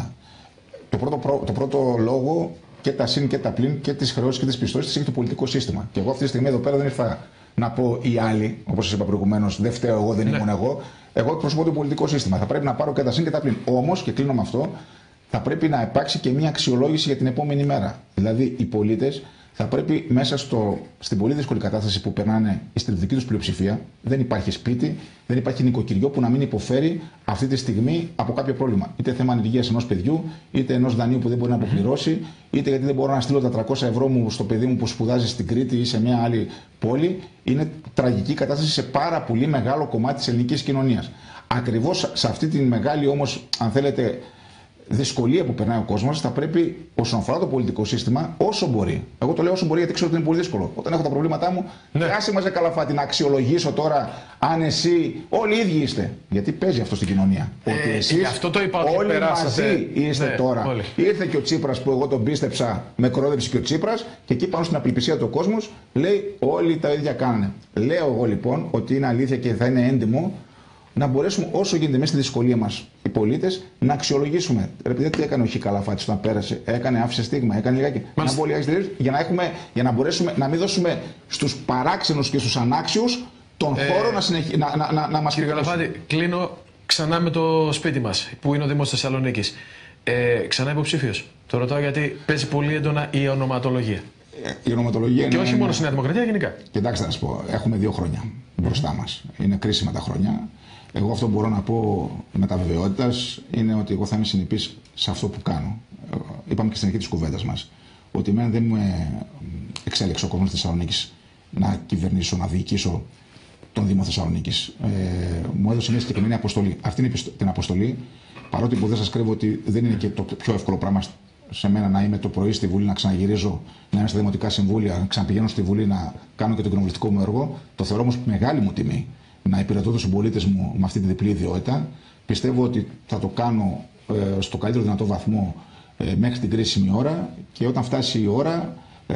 Το πρώτο, το πρώτο λόγο και τα συν και τα πλην και τις χρεώσεις και τις πιστώσεις τις έχει το πολιτικό σύστημα. Και εγώ αυτή τη στιγμή εδώ πέρα δεν ήρθα να πω οι άλλοι, όπως σας είπα προηγουμένως, δεν φταίω εγώ, δεν ήμουν ναι. εγώ. Εγώ εκπροσωπώ το πολιτικό σύστημα. Θα πρέπει να πάρω και τα συν και τα πλην. Όμως, και κλείνω με αυτό, θα πρέπει να υπάρξει και μια αξιολόγηση για την επόμενη μέρα. Δηλαδή, οι πολίτες θα πρέπει μέσα στο, στην πολύ δύσκολη κατάσταση που περνάνε η συντριπτική τους πλειοψηφία, δεν υπάρχει σπίτι, δεν υπάρχει νοικοκυριό που να μην υποφέρει αυτή τη στιγμή από κάποιο πρόβλημα. Είτε θέμα ανεργίας ενός παιδιού, είτε ενός δανείου που δεν μπορεί να αποπληρώσει, είτε γιατί δεν μπορώ να στείλω τα τριακόσια ευρώ μου στο παιδί μου που σπουδάζει στην Κρήτη ή σε μια άλλη πόλη. Είναι τραγική κατάσταση σε πάρα πολύ μεγάλο κομμάτι της ελληνικής κοινωνίας. Ακριβώς σε αυτή τη μεγάλη όμως, αν θέλετε, δυσκολία που περνάει ο κόσμος, θα πρέπει όσον αφορά το πολιτικό σύστημα, όσο μπορεί. Εγώ το λέω όσο μπορεί, γιατί ξέρω ότι είναι πολύ δύσκολο. Όταν έχω τα προβλήματά μου, ναι. και άσε μαζε Καλαφάτη να αξιολογήσω τώρα αν εσύ. Όλοι οι ίδιοι είστε. Γιατί παίζει αυτό στην κοινωνία. Ε, ότι εσείς αυτό το είπα, όλοι περάσατε. Μαζί είστε ναι, τώρα. Όλοι. Ήρθε και ο Τσίπρας που εγώ τον πίστεψα, με κορόδεψε και ο Τσίπρας, και εκεί πάνω στην απελπισία του κόσμου λέει όλοι τα ίδια κάνανε. Λέω εγώ λοιπόν ότι είναι αλήθεια και θα είναι έντιμο να μπορέσουμε όσο γίνεται μέσα στη δυσκολία μας οι πολίτες να αξιολογήσουμε. Ρε παιδί, τι έκανε ο Χ. Καλαφάτης όταν πέρασε, έκανε, άφησε στίγμα, έκανε λιγάκι. Να μπω λιγάκι για να, έχουμε, για να μπορέσουμε να μην δώσουμε στους παράξενους και στους ανάξιους τον ε, χώρο να, συνεχ... να, να, να, να μας Κύριε Καλαφάτη, κλείνω ξανά με το σπίτι μας που είναι ο Δήμος Θεσσαλονίκης. Ε, ξανά υποψήφιος. Το ρωτάω γιατί παίζει πολύ έντονα η ονοματολογία. Η ονοματολογία και είναι... όχι μόνο στη Νέα Δημοκρατία, γενικά. Κοιτάξτε να σας πω, έχουμε δύο χρόνια μπροστά μας. Είναι κρίσιμα τα χρόνια. Εγώ αυτό που μπορώ να πω με τα βεβαιότητας είναι ότι εγώ θα είμαι συνεπής σε αυτό που κάνω. Είπαμε και στην αρχή της κουβέντας μας ότι εμένα δεν μου εξέλεξε ο κόσμος της Θεσσαλονίκης να κυβερνήσω, να διοικήσω τον Δήμο Θεσσαλονίκης. Ε, μου έδωσε μια συγκεκριμένη αποστολή. Αυτή είναι την αποστολή, παρότι που δεν σας κρύβω ότι δεν είναι και το πιο εύκολο πράγμα σε μένα να είμαι το πρωί στη Βουλή, να ξαναγυρίζω, να είμαι στα Δημοτικά Συμβούλια, να ξαναπηγαίνω στη Βουλή να κάνω και το κοινοβουλευτικό μου έργο. Το θεωρώ όμως μεγάλη μου τιμή να υπηρετώ τους συμπολίτες μου με αυτή τη διπλή ιδιότητα. Πιστεύω ότι θα το κάνω ε, στο καλύτερο δυνατό βαθμό ε, μέχρι την κρίσιμη ώρα, και όταν φτάσει η ώρα ε,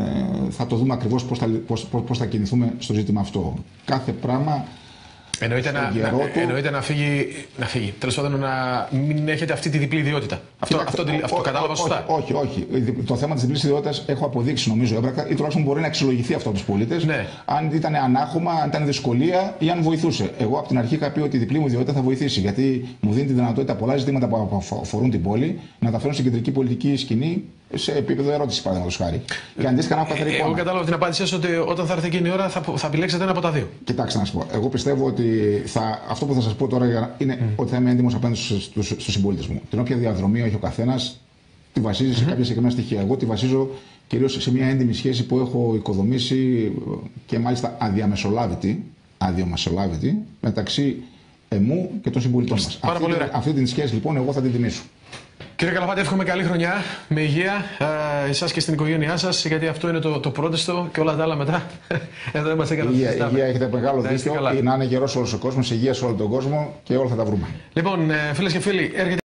θα το δούμε ακριβώς πώς θα, πώς, πώς θα κινηθούμε στο ζήτημα αυτό. Κάθε πράγμα εννοείται να, να, του... εννοείται να φύγει, να φύγει. Τέλος πάντων, να μην έχετε αυτή τη διπλή ιδιότητα. Αυτό, αυτό, αυτό, αυτό κατάλαβα σωστά. Όχι, όχι, όχι. Το θέμα της διπλής ιδιότητας έχω αποδείξει, νομίζω, έμπρακτα, ή τουλάχιστον μπορεί να αξιολογηθεί αυτό από τους πολίτες. Ναι. Αν ήταν ανάχωμα, αν ήταν δυσκολία ή αν βοηθούσε. Εγώ από την αρχή είχα πει ότι η διπλή μου ιδιότητα θα βοηθήσει. Γιατί μου δίνει τη δυνατότητα πολλά ζητήματα που αφορούν την πόλη να τα φέρουν στην κεντρική πολιτική σκηνή σε επίπεδο ερώτηση, παραδείγματος χάρη. Και αντίστοιχα να έχω καθαρή εικόνα. Εγώ κατάλαβα την απάντησή σας ότι όταν θα έρθει εκείνη η ώρα θα, θα επιλέξετε ένα από τα δύο. Κοιτάξτε να σας πω. Εγώ πιστεύω ότι θα, αυτό που θα σας πω τώρα είναι mm. ότι θα είμαι έντιμος απέναντι στους, στους συμπολίτες μου. Την όποια διαδρομή έχει ο καθένας τη βασίζει σε mm-hmm. κάποια συγκεκριμένα στοιχεία. Εγώ τη βασίζω κυρίως σε μια έντιμη σχέση που έχω οικοδομήσει και μάλιστα αδιαμεσολάβητη, αδιαμεσολάβητη μεταξύ εμού και των συμπολιτών μας. Αυτή, αυτή την σχέση λοιπόν εγώ θα την τιμήσω. Κύριε Καλαφάτη, εύχομαι καλή χρονιά, με υγεία, ε, εσάς και στην οικογένειά σας, γιατί αυτό είναι το, το πρώτιστο και όλα τα άλλα μετά. Εδώ είμαστε για να υγεία, υγεία, έχετε μεγάλο δίκιο, να είναι γερός όλος ο κόσμος, υγεία σε όλο τον κόσμο και όλα θα τα βρούμε. Λοιπόν, ε, φίλες και φίλοι, έρχεται